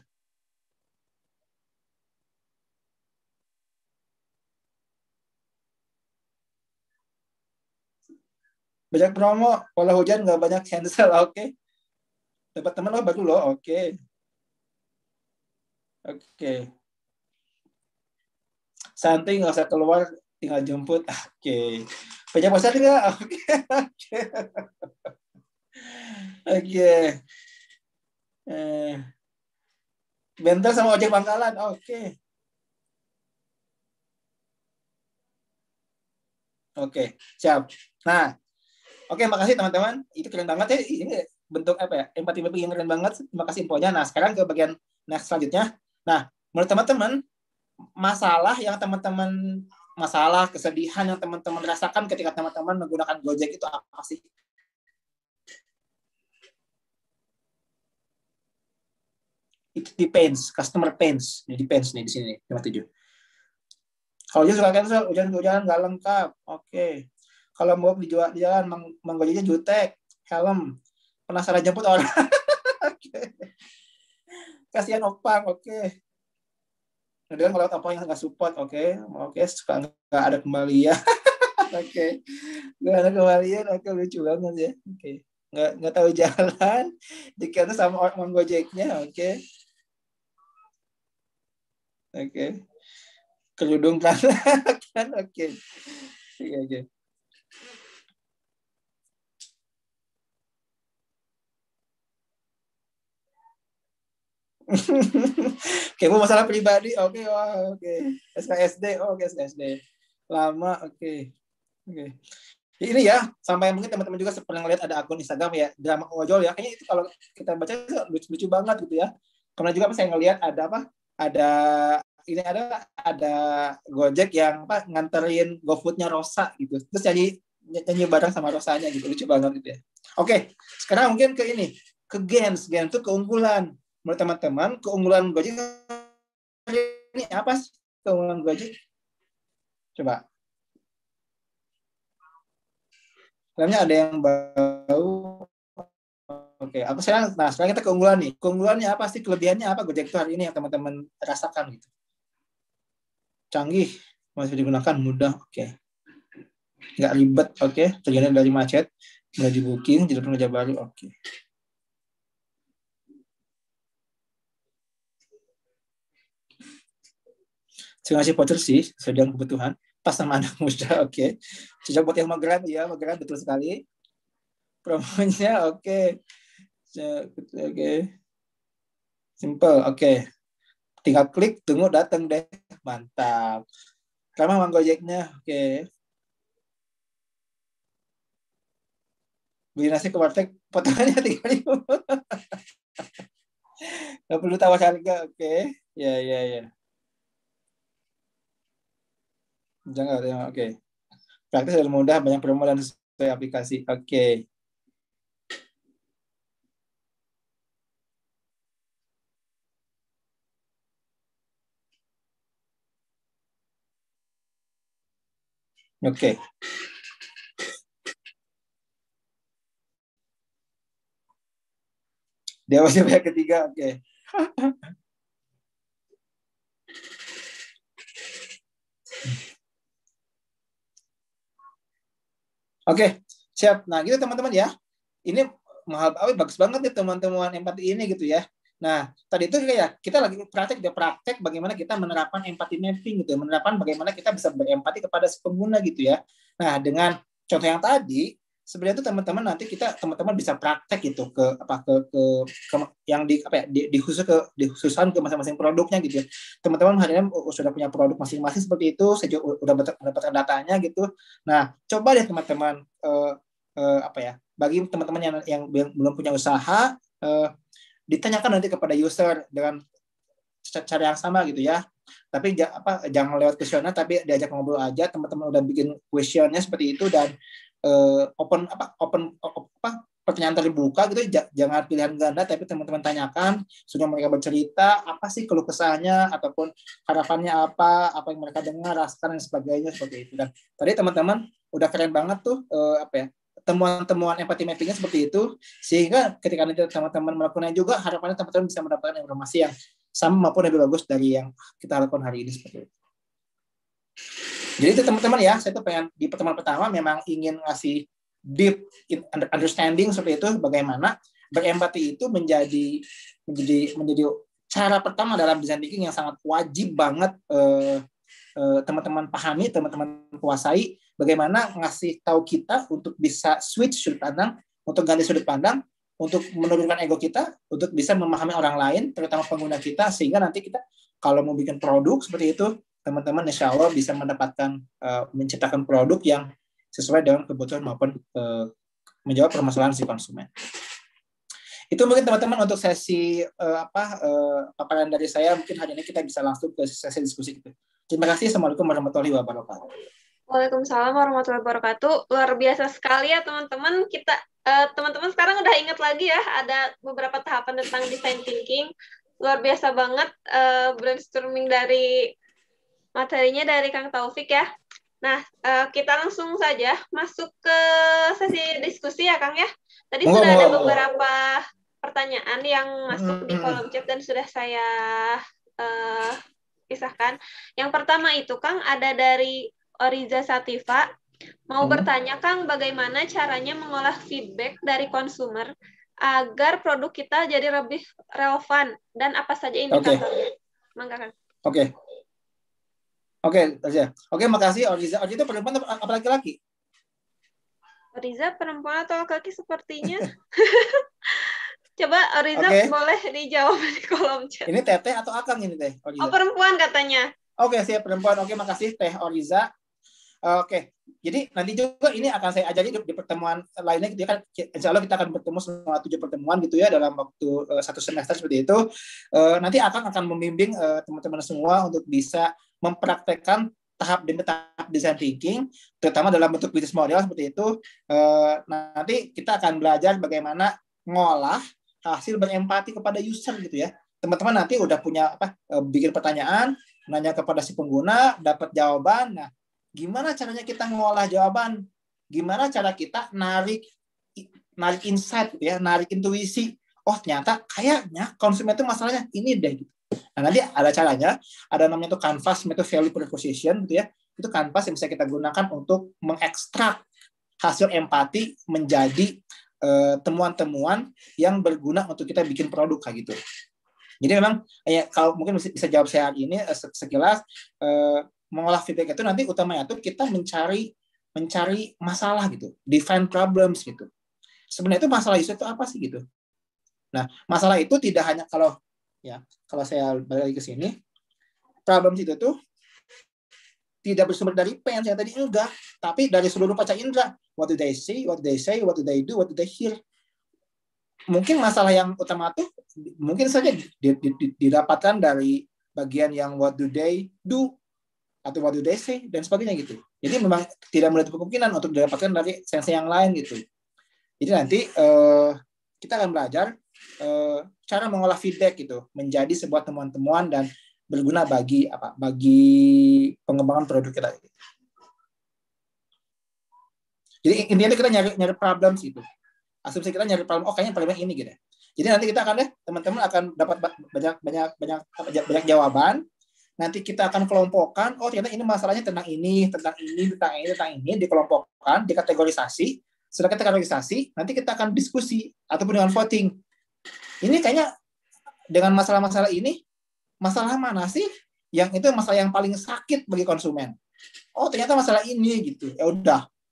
Banyak promo, kalau hujan nggak banyak cancel. Oke. Dapat teman lo baru lo. Oke. Oke. Santai nggak usah keluar, tinggal jemput. Oke. Banyak pesan nggak? Oke. Oke. Eh. Bentar sama ojek pangkalan. Oke. Oke, siap. Nah, oke, makasih teman-teman. Itu keren banget ya. Ini bentuk apa ya? Empati yang keren banget. Terima kasih infonya. Nah, sekarang ke bagian next selanjutnya. Nah, menurut teman-teman, masalah yang teman-teman masalah kesedihan yang teman-teman rasakan ketika teman-teman menggunakan Gojek itu apa sih? It depends, customer pains. Ini depends nih di sini, nomor tujuh. Kalau dia suka cancel, hujan-hujan nggak lengkap. Oke. Kalau mau dijual di jalan, menggojeknya jutek, helm, penasaran jemput orang. Oke. Kasihan opang, oke. Kemudian kalau opang yang nggak support, oke, oke, suka nggak ada kembalian. Oke, nggak ada kembalian, oke, lucu banget ya. Oke, nggak nggak tahu jalan, dikira sama orang Gojeknya, oke. Oke. Kerudung kan, kan, oke, oke, oke. Oke, mau masalah pribadi, oke, wah, oke, S K S D, oke, S K S D, lama, oke, oke. Ini ya, sampai mungkin teman-teman juga pernah ngeliat ada akun Instagram ya, drama ojol ya, kayaknya itu kalau kita baca lucu-lucu banget gitu ya. Kemudian juga saya ngeliat ada apa, ada ini ada ada Gojek yang apa nganterin GoFood-nya Rosa gitu. Terus nyanyi nyanyi bareng sama Rosanya gitu. Lucu banget gitu ya. Oke, sekarang mungkin ke ini, ke Gens. Gens itu keunggulan. Menurut teman-teman, keunggulan Gojek ini apa sih? Keunggulan Gojek? Coba. Kayaknya ada yang bau. Oke, aku sekarang, nah sekarang kita keunggulan nih. Keunggulannya apa sih? Kelebihannya apa Gojek itu hari ini yang teman-teman rasakan gitu? Canggih, masih digunakan, mudah, oke. Okay. Nggak ribet, oke. Okay. Terjadi dari macet, mulai di booking, jadi pengerja baru, oke. Okay. Saya ngasih voucher sih, sedang kebutuhan. Pas sama anak muda, oke. Okay. Sejak buat yang mageran, ya, mageran betul sekali. Promonya, oke. Okay. Oke. Okay. Simple, oke. Okay. Tinggal klik, tunggu, datang deh. Mantap. Ramah Mang Gojeknya, oke. Okay. Beli nasi ke warteg, potongannya tiga ribu. Nggak perlu tahu harga, oke. Okay. Ya, ya, ya. Jangan, oke. Okay. Praktis dan mudah, banyak promo dan sesuai aplikasi, oke. Okay. Oke. Okay. Dia masih pihak ketiga, oke. Okay. Oke, okay, siap. Nah, gitu teman-teman ya. Ini mahal banget, bagus banget nih teman-teman empati ini gitu ya. Nah, tadi itu ya kita lagi praktek, dia praktek bagaimana kita menerapkan empati mapping gitu, menerapkan bagaimana kita bisa berempati kepada si pengguna gitu ya. Nah, dengan contoh yang tadi, sebenarnya itu teman-teman nanti kita teman-teman bisa praktek gitu ke apa ke ke, ke yang di apa ya di, di khusus ke dikhususkan ke masing-masing produknya gitu ya. Teman-teman hari ini sudah punya produk masing-masing seperti itu, saya juga udah mendapatkan datanya gitu. Nah, coba deh teman-teman eh, eh, apa ya, bagi teman-teman yang yang belum punya usaha eh, ditanyakan nanti kepada user dengan cara yang sama gitu ya. Tapi apa jangan lewat kuesioner, tapi diajak ngobrol aja. Teman-teman udah bikin kuesionernya seperti itu dan uh, open apa open apa pertanyaan terbuka gitu, jangan pilihan ganda, tapi teman-teman tanyakan, sudah mereka bercerita apa sih keluh kesahnya ataupun harapannya apa, apa yang mereka dengar, rasakan dan sebagainya seperti itu. Dan tadi teman-teman udah keren banget tuh uh, apa ya temuan-temuan empati mappingnya seperti itu, sehingga ketika nanti teman-teman melakukannya juga harapannya teman-teman bisa mendapatkan informasi yang sama maupun lebih bagus dari yang kita lakukan hari ini seperti itu. Jadi itu teman-teman ya, saya tuh pengen di pertemuan pertama memang ingin ngasih deep understanding seperti itu, bagaimana berempati itu menjadi menjadi menjadi cara pertama dalam design thinking yang sangat wajib banget eh, eh, teman-teman pahami, teman-teman kuasai, bagaimana ngasih tahu kita untuk bisa switch sudut pandang, untuk ganti sudut pandang, untuk menurunkan ego kita, untuk bisa memahami orang lain, terutama pengguna kita, sehingga nanti kita kalau mau bikin produk seperti itu, teman-teman insya Allah bisa mendapatkan, uh, menciptakan produk yang sesuai dengan kebutuhan maupun uh, menjawab permasalahan si konsumen. Itu mungkin teman-teman untuk sesi uh, apa uh, paparan dari saya, mungkin hari ini kita bisa langsung ke sesi diskusi gitu. Terima kasih. Assalamualaikum warahmatullahi wabarakatuh. Waalaikumsalam warahmatullahi wabarakatuh. Luar biasa sekali ya teman-teman. Kita uh, teman-teman sekarang udah ingat lagi ya, ada beberapa tahapan tentang design thinking. Luar biasa banget uh, brainstorming dari materinya dari Kang Taufik ya. Nah, uh, kita langsung saja masuk ke sesi diskusi ya Kang ya. Tadi oh, sudah ada beberapa pertanyaan yang masuk di kolom chat dan sudah saya uh, pisahkan. Yang pertama itu Kang ada dari Oriza Sativa, mau hmm. bertanya Kang, bagaimana caranya mengolah feedback dari konsumer agar produk kita jadi lebih relevan dan apa saja indikatornya? Mangga Kang. Oke. Oke, Oriza. Oke, makasih Oriza. Oriza itu perempuan apa laki-laki? Oriza perempuan atau laki-laki sepertinya? Coba Oriza okay. boleh dijawab di kolom chat. Ini Teteh atau Akang ini Teh? Oriza. Oh, perempuan katanya. Oke, siap perempuan. Oke, makasih Teh Oriza. Oke, jadi nanti juga ini akan saya ajari di, di pertemuan lainnya gitu ya kan. Insya Allah kita akan bertemu selama tujuh pertemuan gitu ya dalam waktu uh, satu semester seperti itu. Uh, nanti akan akan membimbing uh, teman-teman semua untuk bisa mempraktekkan tahap demi tahap design thinking, terutama dalam bentuk bisnis model seperti itu. Uh, nanti kita akan belajar bagaimana ngolah hasil berempati kepada user gitu ya. Teman-teman nanti udah punya apa? Uh, bikin pertanyaan, nanya kepada si pengguna, dapat jawaban. Nah, gimana caranya kita ngolah jawaban? Gimana cara kita narik narik insight gitu ya, narik intuisi. Oh, ternyata kayaknya konsumen itu masalahnya ini deh gitu. Nah, nanti ada caranya, ada namanya itu canvas, itu value proposition gitu ya. Itu canvas yang bisa kita gunakan untuk mengekstrak hasil empati menjadi uh, temuan-temuan yang berguna untuk kita bikin produk kayak gitu. Jadi memang ya, kalau mungkin bisa jawab saya hari ini sekilas uh, mengolah feedback itu nanti utamanya tuh kita mencari mencari masalah gitu, define problems gitu. Sebenarnya itu masalah user itu apa sih gitu. Nah, masalah itu tidak hanya kalau ya kalau saya balik ke sini, problems itu tuh tidak bersumber dari pen yang tadi enggak, tapi dari seluruh panca indera. What do they see? What do they say? What do they do? What do they hear? Mungkin masalah yang utama tuh mungkin saja didapatkan dari bagian yang what do they do atau what do they say dan sebagainya gitu. Jadi memang tidak menutup kemungkinan untuk didapatkan dari sense yang lain gitu. Jadi nanti uh, kita akan belajar uh, cara mengolah feedback gitu menjadi sebuah temuan-temuan dan berguna bagi apa? Bagi pengembangan produk kita. Jadi intinya kita nyari nyari problem gitu. Asumsi kita nyari problem. Oh kayaknya problemnya ini gitu. Jadi nanti kita akan deh teman-teman akan dapat banyak banyak banyak banyak jawaban. Nanti kita akan kelompokkan, oh ternyata ini masalahnya tentang ini, tentang ini, tentang ini, tentang ini, dikelompokkan, dikategorisasi. Setelah kita kategorisasi, nanti kita akan diskusi ataupun dengan voting. Ini kayaknya dengan masalah-masalah ini, masalah mana sih yang itu masalah yang paling sakit bagi konsumen? Oh ternyata masalah ini gitu. Ya udah,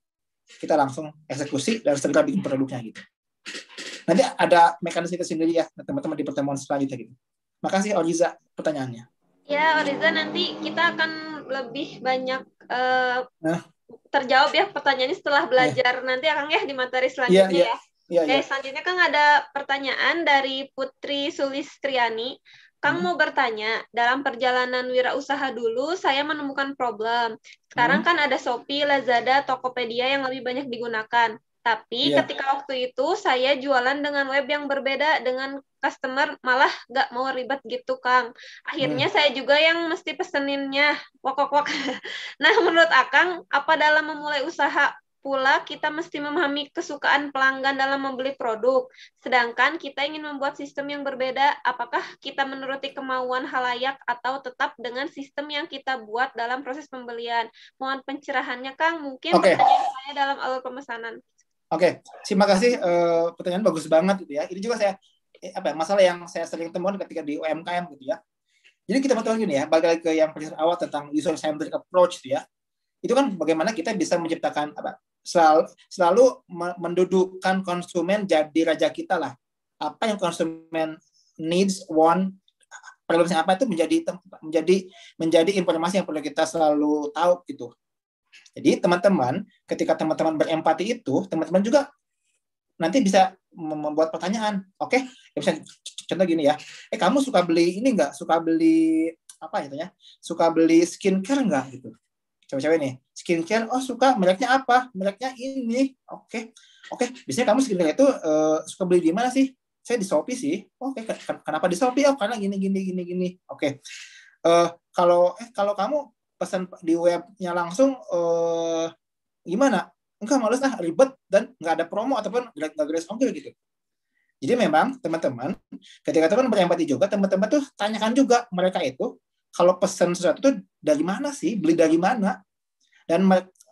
kita langsung eksekusi dan segera bikin produknya gitu. Nanti ada mekanisme sendiri ya teman-teman di pertemuan selanjutnya gitu. Makasih Oriza pertanyaannya. Ya Oriza, nanti kita akan lebih banyak uh, nah. terjawab ya pertanyaannya setelah belajar yeah. nanti Akang ya di materi selanjutnya yeah, yeah. ya. Yeah, Oke, yeah. selanjutnya Kang ada pertanyaan dari Putri Sulistriani. Kang hmm. mau bertanya, dalam perjalanan wirausaha dulu saya menemukan problem. Sekarang hmm. kan ada Shopee, Lazada, Tokopedia yang lebih banyak digunakan. Tapi yeah. ketika waktu itu saya jualan dengan web yang berbeda dengan customer malah nggak mau ribet gitu Kang. Akhirnya hmm. saya juga yang mesti peseninnya wok-wok. Nah menurut Akang, apa dalam memulai usaha pula kita mesti memahami kesukaan pelanggan dalam membeli produk. Sedangkan kita ingin membuat sistem yang berbeda, apakah kita menuruti kemauan halayak atau tetap dengan sistem yang kita buat dalam proses pembelian? Mohon pencerahannya Kang, mungkin okay. pertanyaan saya dalam alur pemesanan. Oke, okay. terima kasih. Uh, pertanyaan bagus banget gitu ya. Ini juga saya apa masalah yang saya sering temukan ketika di U M K M gitu ya. Jadi kita teman-teman gini ya, balik ke yang pertanyaan awal tentang user centric approach gitu ya. Itu kan bagaimana kita bisa menciptakan apa? Selalu, selalu mendudukkan konsumen jadi raja kita lah. Apa yang konsumen needs, want, perlunya apa itu menjadi menjadi menjadi informasi yang perlu kita selalu tahu gitu. Jadi teman-teman, ketika teman-teman berempati itu, teman-teman juga nanti bisa membuat pertanyaan. Oke, okay? Misalnya contoh gini ya. Eh kamu suka beli ini enggak? Suka beli apa gitu ya? Suka beli skincare enggak gitu? Cewek-cewek nih, skincare, oh suka, mereknya apa? Mereknya ini. Oke. Okay. Oke, okay. Biasanya kamu skincare itu uh, suka beli di mana sih? Saya di Shopee sih. Oke, okay. Kenapa di Shopee? Oh, karena gini gini gini gini. Oke. Okay. Uh, kalau eh kalau kamu pesan di webnya langsung uh, gimana? Enggak, males lah, ribet dan nggak ada promo ataupun nggak gratis ongkir gitu. Jadi memang teman-teman, ketika teman berempati juga, teman-teman tuh tanyakan juga mereka itu kalau pesan sesuatu tuh dari mana sih, beli dari mana, dan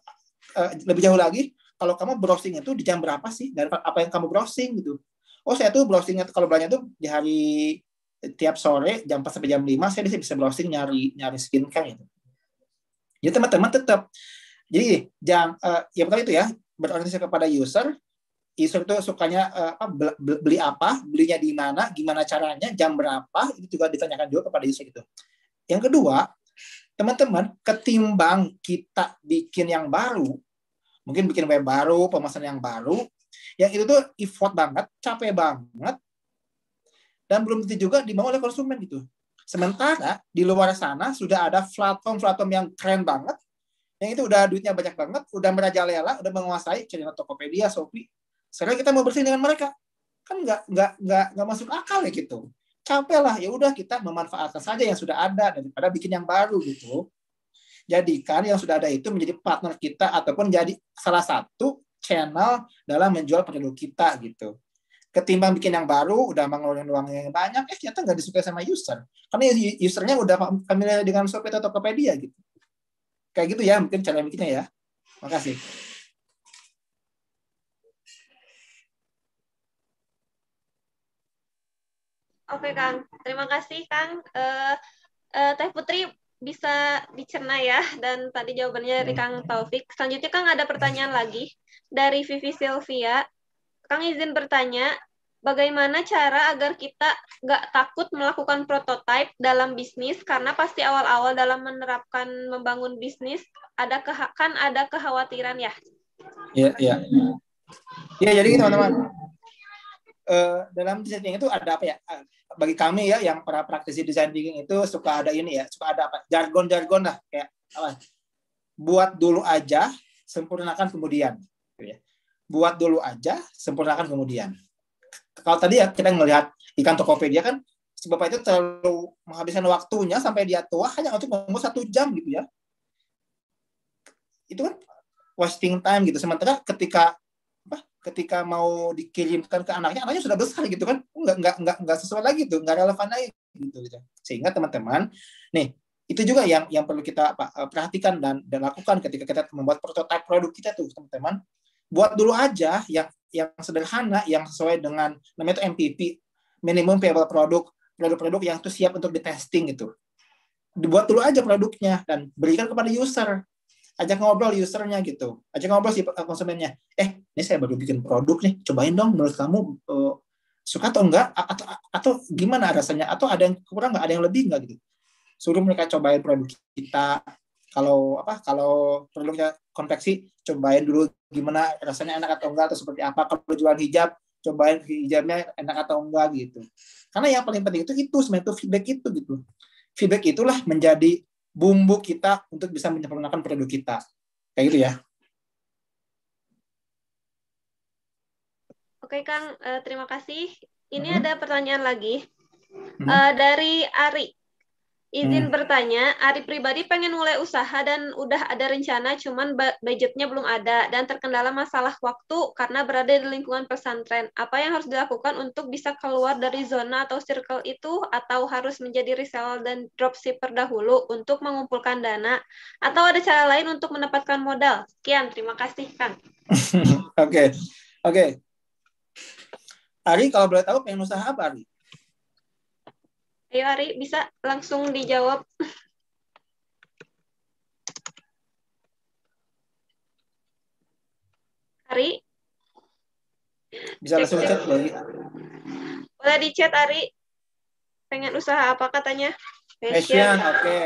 uh, lebih jauh lagi, kalau kamu browsing itu di jam berapa sih, dari apa yang kamu browsing gitu. Oh saya tuh browsingnya kalau belanja tuh di hari tiap sore jam empat sampai jam lima saya bisa browsing nyari nyari skincare gitu. Jadi teman-teman tetap, jadi jangan uh, yang pertama itu ya berorientasi kepada user. User itu sukanya uh, apa, beli apa, belinya di mana, gimana caranya, jam berapa, itu juga ditanyakan juga kepada user gitu. Yang kedua, teman-teman, ketimbang kita bikin yang baru, mungkin bikin web baru, pemesanan yang baru, yang itu tuh effort banget, capek banget, dan belum tentu juga dimau oleh konsumen gitu. Sementara di luar sana sudah ada platform-platform yang keren banget, yang itu udah duitnya banyak banget, udah merajalela, udah menguasai, contohnya Tokopedia, Shopee. Sekarang kita mau bersaing dengan mereka, kan nggak nggak nggak nggak masuk akal ya gitu. Capek lah, ya udah kita memanfaatkan saja yang sudah ada daripada bikin yang baru gitu. Jadikan yang sudah ada itu menjadi partner kita ataupun jadi salah satu channel dalam menjual produk kita gitu. Ketimbang bikin yang baru, udah mengeluarkan uang yang banyak, eh ternyata nggak disukai sama user. Karena usernya udah familiar dengan Shopee atau Tokopedia gitu. Kayak gitu ya, mungkin cara bikinnya ya. Makasih. Oke Kang, terima kasih Kang. Uh, uh, Teh Putri bisa dicerna ya, dan tadi jawabannya dari Kang Taufik. Selanjutnya Kang ada pertanyaan lagi dari Vivi Sylvia. Kang izin bertanya, bagaimana cara agar kita nggak takut melakukan prototype dalam bisnis, karena pasti awal-awal dalam menerapkan membangun bisnis ada ke, kan ada kekhawatiran ya. Iya, iya. Iya, jadi teman-teman, uh, dalam design thinking itu ada apa ya? Bagi kami ya, yang para praktisi design thinking itu suka ada ini ya, suka ada apa? Jargon-jargon lah, kayak apa? Buat dulu aja, sempurnakan kemudian. Gitu ya. Buat dulu aja, sempurnakan kemudian. Kalau tadi ya kita melihat ikan Tokopedia kan, si bapak itu terlalu menghabiskan waktunya sampai dia tua hanya untuk membuat satu jam gitu ya. Itu kan wasting time gitu. Sementara ketika apa? Ketika mau dikirimkan ke anaknya, anaknya sudah besar gitu kan, nggak nggak nggak nggak sesuai lagi tuh, nggak relevan lagi gitu. gitu. Sehingga teman-teman, nih itu juga yang yang perlu kita apa, perhatikan dan dan lakukan ketika kita membuat prototipe produk kita tuh teman-teman. Buat dulu aja yang yang sederhana, yang sesuai dengan namanya itu M V P, minimum viable product, produk-produk yang tuh siap untuk di testing gitu. Dibuat dulu aja produknya dan berikan kepada user. ajak ngobrol usernya gitu, ajak ngobrol si konsumennya. Eh, ini saya baru bikin produk nih, cobain dong. Menurut kamu uh, suka atau enggak? Atau, atau gimana rasanya? Atau ada yang kurang nggak? Ada yang lebih nggak gitu? Suruh mereka cobain produk kita. Kalau apa? Kalau produknya konveksi, cobain dulu gimana rasanya, enak atau enggak, atau seperti apa. Kalau jualan hijab, cobain hijabnya enak atau enggak gitu. Karena yang paling penting itu itu sebenarnya itu feedback itu gitu. Feedback itulah menjadi bumbu kita untuk bisa menyempurnakan produk kita. Kayak gitu ya. Oke Kang, uh, terima kasih. Ini Hmm. ada pertanyaan lagi Hmm. uh, dari Ari. Izin Hmm. bertanya, Ari pribadi pengen mulai usaha dan udah ada rencana, cuman budgetnya belum ada dan terkendala masalah waktu karena berada di lingkungan pesantren. Apa yang harus dilakukan untuk bisa keluar dari zona atau circle itu, atau harus menjadi reseller dan dropshipper dahulu untuk mengumpulkan dana, atau ada cara lain untuk mendapatkan modal? Sekian, terima kasih Kang. Oke, oke. Ari, kalau boleh tahu pengen usaha apa, Ari? Ayo Ari, bisa langsung dijawab. Ari? Bisa langsung chat lagi. Boleh di chat Ari. Pengen usaha apa katanya? Fashion, oke. Okay.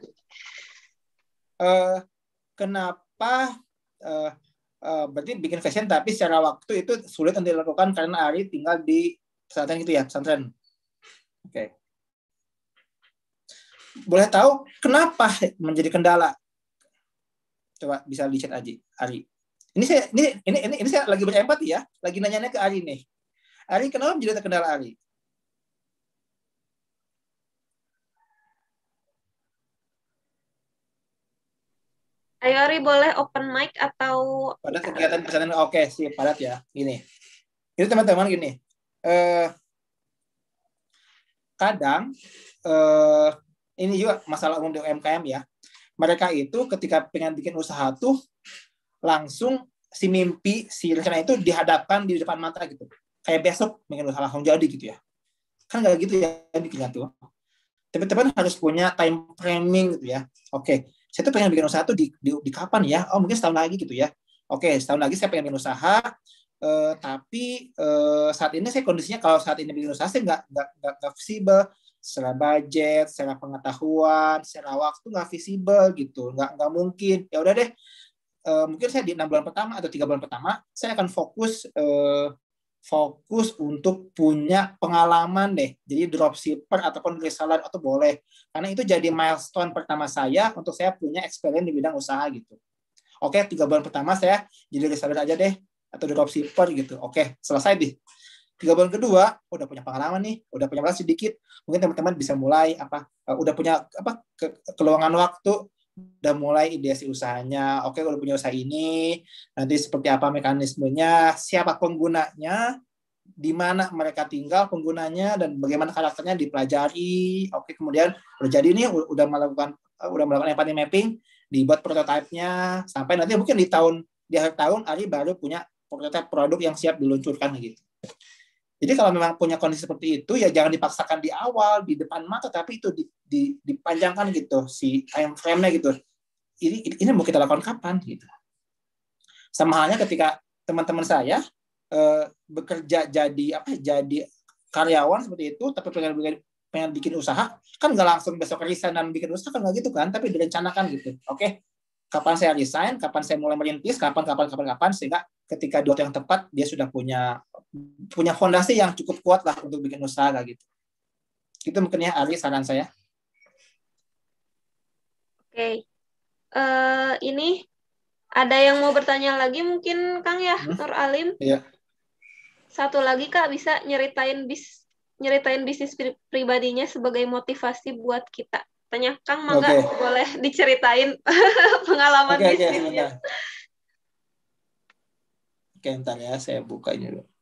Uh, kenapa uh, uh, berarti bikin fashion tapi secara waktu itu sulit untuk dilakukan karena Ari tinggal di pesantren gitu ya, pesantren. Oke. Okay. Boleh tahu kenapa menjadi kendala? Coba bisa di chat aja, Ari. Ini saya ini ini ini, ini saya lagi berempati ya, lagi nanya-nanya ke Ari nih. Ari, kenapa menjadi terkendala Ari? Ayo Ari, boleh open mic atau pada kegiatan pesantren. Oke, sih padat ya. Gini. Itu teman-teman gini. Eh, kadang eh, ini juga masalah umum di U M K M ya. Mereka itu ketika pengen bikin usaha tuh langsung si mimpi, si rencana itu dihadapkan di depan mata gitu. Kayak besok bikin usaha langsung jadi gitu ya. Kan nggak gitu ya bikinnya tuh. Teman-teman harus punya time framing gitu ya. Oke, saya tuh pengen bikin usaha tuh di, di, di kapan ya? Oh mungkin setahun lagi gitu ya. Oke, setahun lagi saya pengen bikin usaha. Eh, tapi eh, saat ini saya kondisinya kalau saat ini bikin usaha saya nggak nggak nggak visible secara budget, secara pengetahuan, secara waktu nggak visible gitu, nggak nggak mungkin. Ya udah deh, eh, mungkin saya di enam bulan pertama atau tiga bulan pertama saya akan fokus eh, fokus untuk punya pengalaman deh, jadi dropshipper ataupun reseller atau boleh, karena itu jadi milestone pertama saya untuk saya punya experience di bidang usaha gitu. Oke, tiga bulan pertama saya jadi reseller aja deh atau dropshipper gitu. Oke, selesai deh. Tiga bulan kedua udah punya pengalaman nih, udah punya pengalaman sedikit, mungkin teman-teman bisa mulai apa, uh, udah punya apa ke, keluangan waktu, udah mulai ideasi usahanya. Oke, udah punya usaha ini, nanti seperti apa mekanismenya, siapa penggunanya, di mana mereka tinggal penggunanya, dan bagaimana karakternya dipelajari. Oke, kemudian udah jadi nih, udah melakukan udah melakukan empathy mapping, dibuat prototipenya, sampai nanti mungkin di tahun di akhir tahun Ari baru punya prototipe produk yang siap diluncurkan gitu. Jadi kalau memang punya kondisi seperti itu, ya jangan dipaksakan di awal, di depan mata, tapi itu di, di, dipanjangkan gitu, si time frame-nya gitu. Ini, ini mau kita lakukan kapan? Gitu. Sama halnya ketika teman-teman saya eh, bekerja jadi apa? Jadi karyawan seperti itu, tapi pengen bikin, pengen bikin usaha, kan nggak langsung besok resign dan bikin usaha, kan nggak gitu kan, tapi direncanakan gitu. Oke, kapan saya resign, kapan saya mulai merintis, kapan, kapan, kapan, kapan, sehingga ketika di waktu yang tepat, dia sudah punya punya fondasi yang cukup kuat lah untuk bikin usaha gitu. Itu mungkin ya, Ari, saran saya. Oke. Okay. Uh, ini ada yang mau bertanya lagi mungkin, Kang ya, hmm? Nur Alim? Iya. Satu lagi, Kak, bisa nyeritain bis nyeritain bisnis pribadinya sebagai motivasi buat kita. Tanya Kang, mangga okay. Boleh diceritain pengalaman okay, bisnisnya. Okay, Oke, ntar ya, saya buka ini dulu.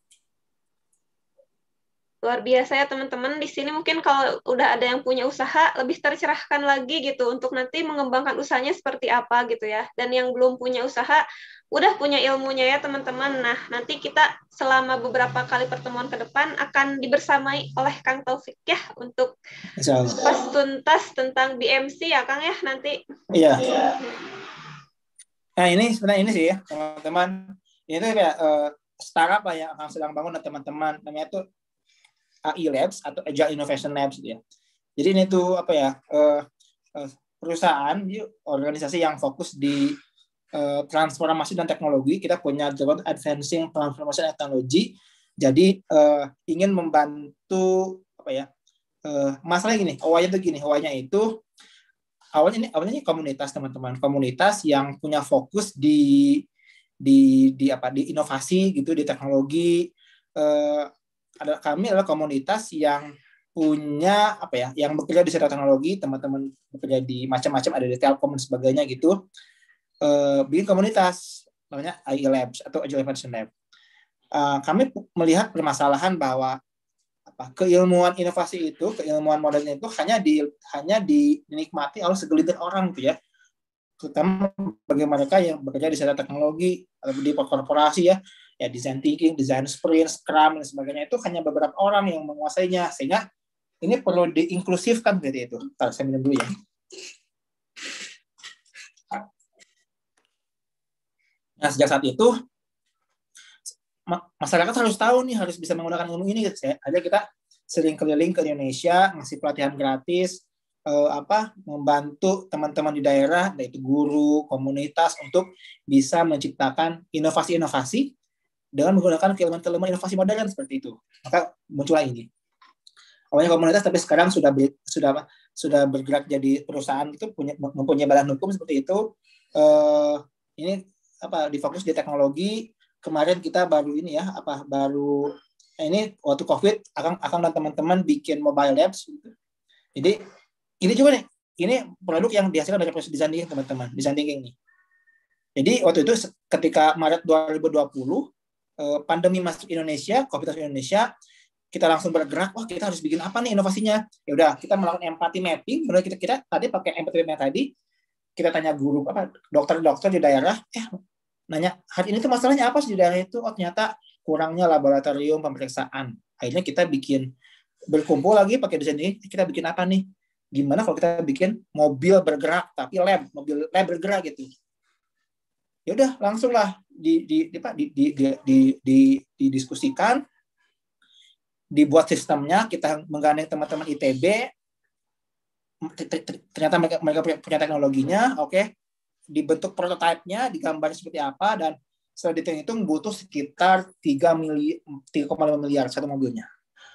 Luar biasa ya teman-teman. Di sini mungkin kalau udah ada yang punya usaha, lebih tercerahkan lagi gitu untuk nanti mengembangkan usahanya seperti apa gitu ya. Dan yang belum punya usaha, udah punya ilmunya ya teman-teman. Nah, nanti kita selama beberapa kali pertemuan ke depan akan dibersamai oleh Kang Taufik ya untuk pas tuntas tentang B M C ya Kang ya nanti. Iya. Nah ini sebenarnya ini sih ya teman-teman, ini tuh kayak uh, startup lah yang akan sedang bangun teman-teman, namanya tuh A I Labs atau Agile Innovation Labs gitu ya. Jadi ini tuh apa ya uh, uh, perusahaan, organisasi yang fokus di uh, transformasi dan teknologi. Kita punya Department Advancing Transformation and Technology. Jadi uh, ingin membantu apa ya? Uh, masalahnya gini, awalnya tuh gini, awalnya itu awalnya ini awalnya ini komunitas teman-teman, komunitas yang punya fokus di di di apa di inovasi gitu, di teknologi. Uh, ada kami adalah komunitas yang punya apa ya, yang bekerja di sektor teknologi, teman-teman bekerja di macam-macam, ada di Telkom dan sebagainya gitu. Uh, bikin komunitas namanya A I Labs atau Agile Innovation Lab. Uh, kami melihat permasalahan bahwa apa keilmuan inovasi itu, keilmuan modern itu hanya di hanya dinikmati oleh segelintir orang gitu ya, terutama bagi mereka yang bekerja di sektor teknologi atau di korporasi ya, ya design thinking, design sprint, scrum dan sebagainya itu hanya beberapa orang yang menguasainya, sehingga ini perlu diinklusifkan gitu itu. Ntar saya minum dulu ya. Nah sejak saat itu masyarakat harus tahu nih, harus bisa menggunakan ilmu ini. Gitu. Ada kita sering keliling ke Indonesia, ngasih pelatihan gratis, eh, apa membantu teman-teman di daerah, yaitu guru, komunitas untuk bisa menciptakan inovasi-inovasi dengan menggunakan keilmuan-keilmuan inovasi modern seperti itu. Maka muncullah ini. Awalnya komunitas, tapi sekarang sudah sudah sudah bergerak jadi perusahaan itu, punya mempunyai badan hukum seperti itu. Eh, ini apa difokus di teknologi. Kemarin kita baru ini ya apa baru ini waktu COVID akan akan dan teman-teman bikin mobile labs gitu. Jadi ini juga nih, ini produk yang dihasilkan dari proses design thinking teman-teman, design thinking nih. Jadi waktu itu ketika Maret dua ribu dua puluh pandemi masuk Indonesia, COVID masuk Indonesia, kita langsung bergerak, wah kita harus bikin apa nih inovasinya. Ya udah kita melakukan empathy mapping, udah kita kita tadi pakai empathy mapping tadi, kita tanya guru apa dokter-dokter di daerah, eh nanya, hari ini tuh masalahnya apa sih di daerah itu? Oh ternyata kurangnya laboratorium pemeriksaan. Akhirnya kita bikin, berkumpul lagi pakai desain ini, kita bikin apa nih? Gimana kalau kita bikin mobil bergerak, tapi lab, mobil lab bergerak gitu. Ya udah, langsung lah di, di, di, di, di, di, di, di, didiskusikan, dibuat sistemnya, kita menggandeng teman-teman I T B, ternyata mereka, mereka punya teknologinya, oke, okay. Dibentuk prototipenya, digambar seperti apa, dan setelah dihitung butuh sekitar tiga koma lima miliar satu mobilnya.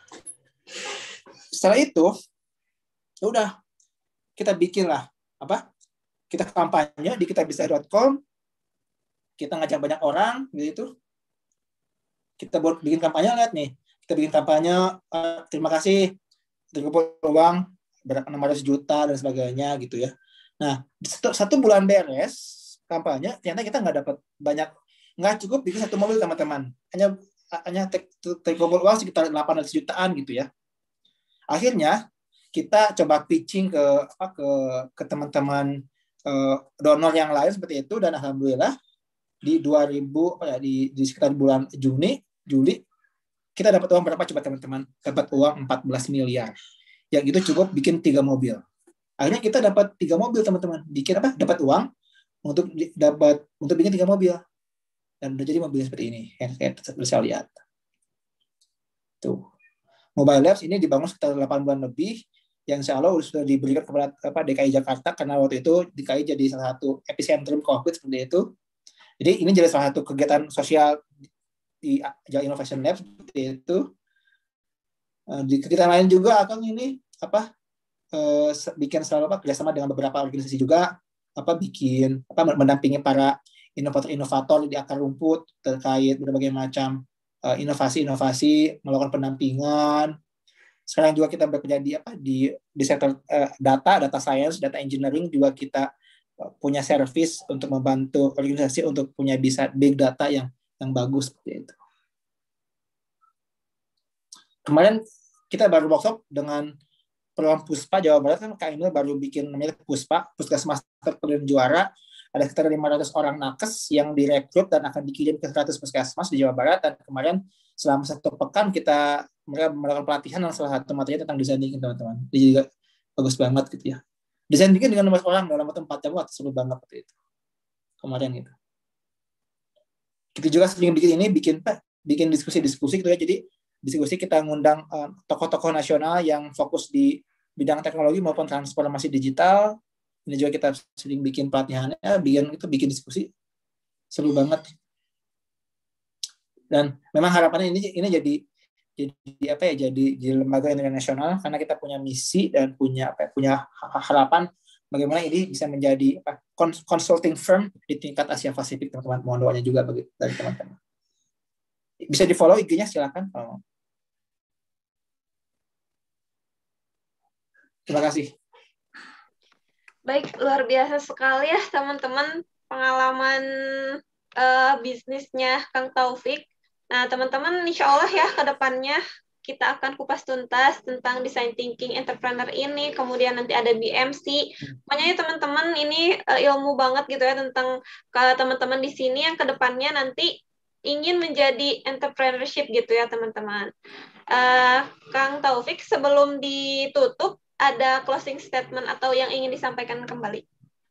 Setelah itu, ya udah kita bikin lah apa? Kita kampanye di kitabisa dot com, kita ngajak banyak orang gitu. Kita buat bikin kampanye, lihat nih, kita bikin kampanye, uh, terima kasih terkumpul uang berapa enam ratus juta dan sebagainya gitu ya. Nah, satu, satu bulan beres kampanye, ternyata kita nggak dapat banyak, nggak cukup bikin satu mobil teman-teman, hanya hanya terkumpul uang sekitar delapan ratus jutaan gitu ya. Akhirnya kita coba pitching ke apa ke ke teman-teman eh, donor yang lain seperti itu, dan alhamdulillah di dua ribu ya di, di sekitar bulan Juni Juli kita dapat uang berapa coba teman-teman? Dapat uang empat belas miliar. Yang itu cukup bikin tiga mobil. Akhirnya kita dapat tiga mobil teman-teman, bikin apa? Dapat uang untuk dapat untuk bikin tiga mobil, dan udah jadi mobil seperti ini yang kayak bisa lihat. Tuh, Mobile Labs ini dibangun sekitar delapan bulan lebih, yang insya Allah sudah diberikan kepada apa D K I Jakarta, karena waktu itu D K I jadi salah satu epicentrum COVID seperti itu. Jadi ini jadi salah satu kegiatan sosial di Agile Innovation Lab seperti itu. Di kegiatan lain juga akan ini apa? bikin selalu apa kerjasama dengan beberapa organisasi juga, apa bikin apa mendampingi para inovator-inovator di akar rumput terkait berbagai macam uh, inovasi-inovasi, melakukan pendampingan. Sekarang juga kita bekerja di apa di di sektor uh, data, data science, data engineering, juga kita uh, punya service untuk membantu organisasi untuk punya bisa big data yang yang bagus seperti itu. Kemarin kita baru workshop dengan program Puspa Jawa Barat, kan Kak Emil baru bikin namanya Puspa, Puskesmas Terpilih Juara. Ada sekitar lima ratus orang nakes yang direkrut dan akan dikirim ke seratus puskesmas di Jawa Barat. Dan kemarin selama satu pekan kita mereka melakukan pelatihan dan salah satu materi tentang desain thinking teman-teman. Jadi juga bagus banget gitu ya. Desain thinking dengan lima orang dalam waktu empat jam, seru banget seperti itu. kemarin gitu. Kita juga sering bikin ini, bikin bikin diskusi-diskusi gitu ya. Jadi diskusi kita ngundang uh, tokoh-tokoh nasional yang fokus di bidang teknologi maupun transformasi digital. Ini juga kita sering bikin pelatihannya, bikin itu bikin diskusi, seru banget. Dan memang harapannya ini ini jadi jadi apa ya jadi, jadi lembaga internasional karena kita punya misi dan punya apa punya harapan bagaimana ini bisa menjadi apa, consulting firm di tingkat Asia Pasifik, teman-teman. Mohon doanya juga bagi dari teman-teman. Bisa di follow I G-nya silakan kalau mau. Terima kasih. Baik, luar biasa sekali ya teman-teman pengalaman uh, bisnisnya Kang Taufik. Nah, teman-teman, insya Allah ya ke depannya kita akan kupas tuntas tentang design thinking entrepreneur ini, kemudian nanti ada B M C. Pokoknya ya teman-teman, ini uh, ilmu banget gitu ya tentang kalau teman-teman di sini yang ke depannya nanti ingin menjadi entrepreneurship gitu ya teman-teman. Uh, Kang Taufik, sebelum ditutup, ada closing statement atau yang ingin disampaikan kembali?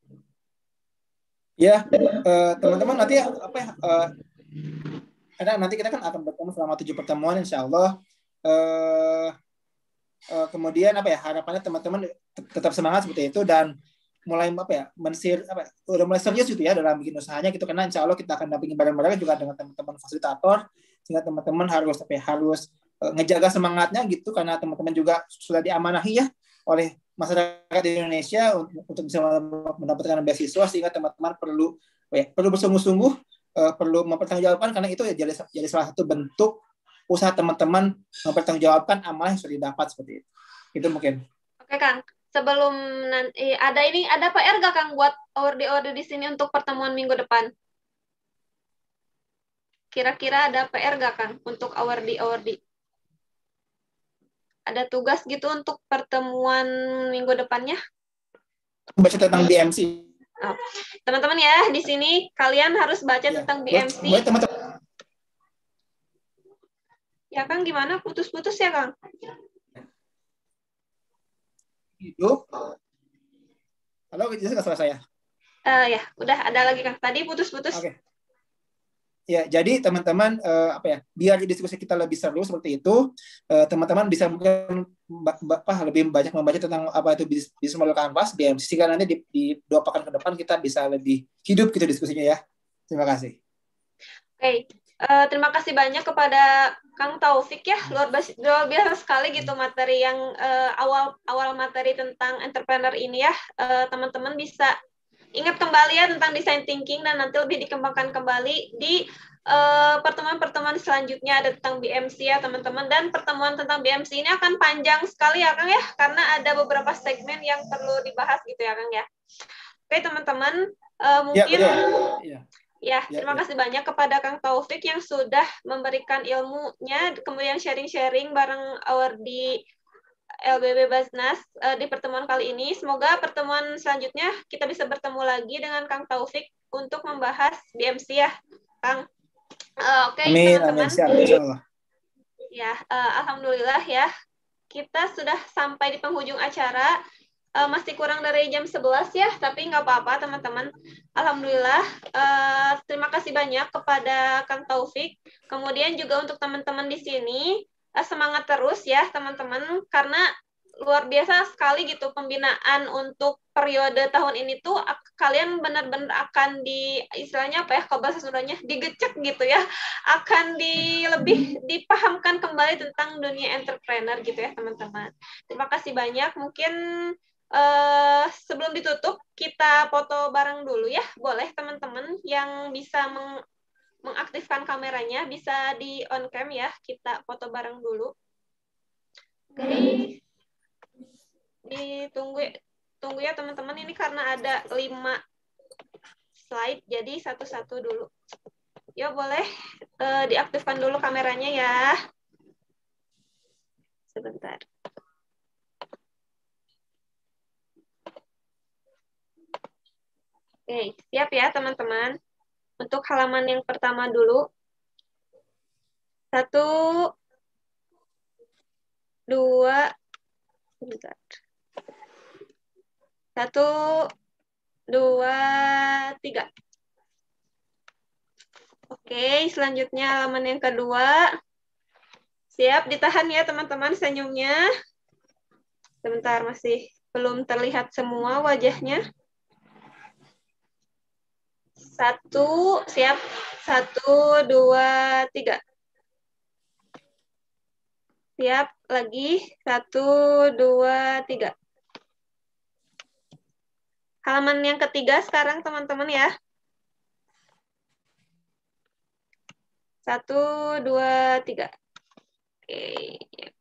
Ya, uh, teman-teman nanti apa ya? Uh, Karena nanti kita kan akan bertemu selama tujuh pertemuan, insya Allah. Uh, uh, kemudian apa ya harapannya teman-teman tetap semangat seperti itu dan mulai apa ya mensir apa udah mulai serius gitu ya dalam bikin usahanya gitu, karena insya Allah kita akan dampingi bareng-bareng juga dengan teman-teman fasilitator, sehingga teman-teman harus apa ya, harus uh, ngejaga semangatnya gitu, karena teman-teman juga sudah diamanahi ya oleh masyarakat di Indonesia untuk, untuk bisa mendapatkan beasiswa, sehingga teman-teman perlu ya, perlu bersungguh-sungguh. Uh, perlu mempertanggungjawabkan, karena itu ya jadi, jadi salah satu bentuk usaha teman-teman mempertanggungjawabkan amanah yang sudah didapat seperti itu. Itu mungkin. Oke Kang, sebelum nanti ada ini ada P R gak Kang buat order-order di sini untuk pertemuan minggu depan? Kira-kira ada P R gak Kang untuk awardee-awardee? Ada tugas gitu untuk pertemuan minggu depannya? Baca tentang B M C. Oh. Teman-teman ya, di sini kalian harus baca ya. tentang B M C. Boleh teman-teman. Ya Kang, gimana? Putus-putus ya Kang? Hidup. Halo, bisa nggak suara saya? Uh, ya, udah ada lagi Kang. Tadi putus-putus. Oke. Okay. Ya, jadi teman-teman uh, apa ya? Biar diskusi kita lebih seru seperti itu, uh, teman-teman bisa mungkin apa lebih banyak membaca tentang apa itu bisnis model kanvas B M C, sehingga nanti di, di dua pekan ke depan kita bisa lebih hidup gitu diskusinya ya. Terima kasih. Oke, okay. uh, terima kasih banyak kepada Kang Taufik ya, luar biasa, luar biasa sekali gitu materi yang uh, awal awal materi tentang entrepreneur ini ya. Uh, teman-teman bisa ingat kembali ya tentang design thinking, dan nanti lebih dikembangkan kembali di uh, pertemuan-pertemuan selanjutnya ada tentang B M C ya teman-teman, dan pertemuan tentang B M C ini akan panjang sekali ya Kang ya, karena ada beberapa segmen yang perlu dibahas gitu ya Kang ya. Oke teman-teman, uh, mungkin ya, ya. ya terima ya, kasih ya. banyak kepada Kang Taufik yang sudah memberikan ilmunya, kemudian sharing-sharing bareng awardee L B B Basnas uh, di pertemuan kali ini. Semoga pertemuan selanjutnya kita bisa bertemu lagi dengan Kang Taufik untuk membahas B M C ya, Kang. Uh, Oke, okay, teman-teman. Ya, uh, alhamdulillah ya. Kita sudah sampai di penghujung acara. Uh, masih kurang dari jam sebelas ya, tapi nggak apa-apa teman-teman. Alhamdulillah. Uh, terima kasih banyak kepada Kang Taufik. Kemudian juga untuk teman-teman di sini. Semangat terus ya teman-teman, karena luar biasa sekali gitu pembinaan untuk periode tahun ini tuh kalian benar-benar akan di istilahnya apa ya kalau bahasa Sundanya digecek gitu ya, akan di lebih dipahamkan kembali tentang dunia entrepreneur gitu ya teman-teman. Terima kasih banyak. Mungkin uh, sebelum ditutup kita foto bareng dulu ya, boleh teman-teman yang bisa meng mengaktifkan kameranya bisa di on cam ya, kita foto bareng dulu. Oke, okay. Ditunggu tunggu ya teman-teman, ini karena ada lima slide jadi satu-satu dulu. Ya boleh uh, diaktifkan dulu kameranya ya. Sebentar. Oke, okay. Siap ya teman-teman. Untuk halaman yang pertama dulu. Satu, dua, bentar. Satu, dua, tiga. Oke, selanjutnya halaman yang kedua. Siap, ditahan ya teman-teman senyumnya. Sebentar, masih belum terlihat semua wajahnya. Satu, siap. Satu, dua, tiga. Siap, lagi. Satu, dua, tiga. Halaman yang ketiga sekarang teman-teman ya. Satu, dua, tiga. Oke.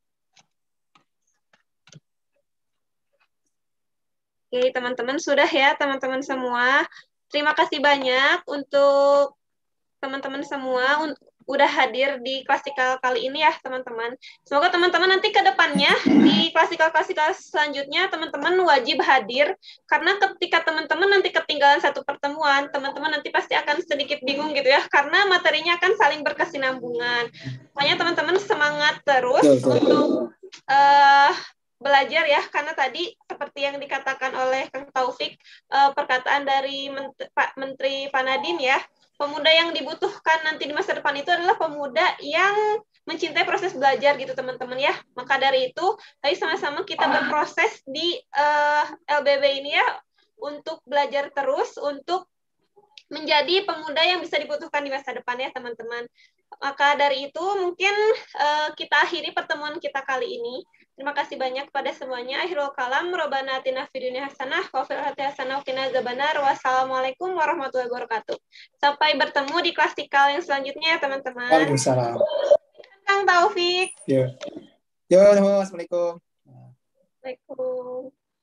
Oke, teman-teman sudah ya, teman-teman semua. Terima kasih banyak untuk teman-teman semua un- udah hadir di klasikal kali ini ya, teman-teman. Semoga teman-teman nanti ke depannya di klasikal-klasikal selanjutnya teman-teman wajib hadir karena ketika teman-teman nanti ketinggalan satu pertemuan, teman-teman nanti pasti akan sedikit bingung gitu ya karena materinya akan saling berkesinambungan. Makanya teman-teman semangat terus untuk uh, belajar ya, karena tadi seperti yang dikatakan oleh Kang Taufik, eh, perkataan dari Ment- Pak Menteri Panadin ya, pemuda yang dibutuhkan nanti di masa depan itu adalah pemuda yang mencintai proses belajar gitu teman-teman ya. Maka dari itu, ayo sama-sama kita berproses di eh, L B B ini ya, untuk belajar terus, untuk menjadi pemuda yang bisa dibutuhkan di masa depan ya teman-teman. Maka dari itu mungkin uh, kita akhiri pertemuan kita kali ini. Terima kasih banyak kepada semuanya. Akhirul kalam, Robbana atina fid dunya hasanah wa fil akhirati hasanah wa qina adzabannar. Wassalamualaikum warahmatullahi wabarakatuh. Sampai bertemu di klasikal yang selanjutnya ya teman-teman. Waalaikumsalam. Kang Taufik. Yo, yo, assalamualaikum. Waalaikumsalam.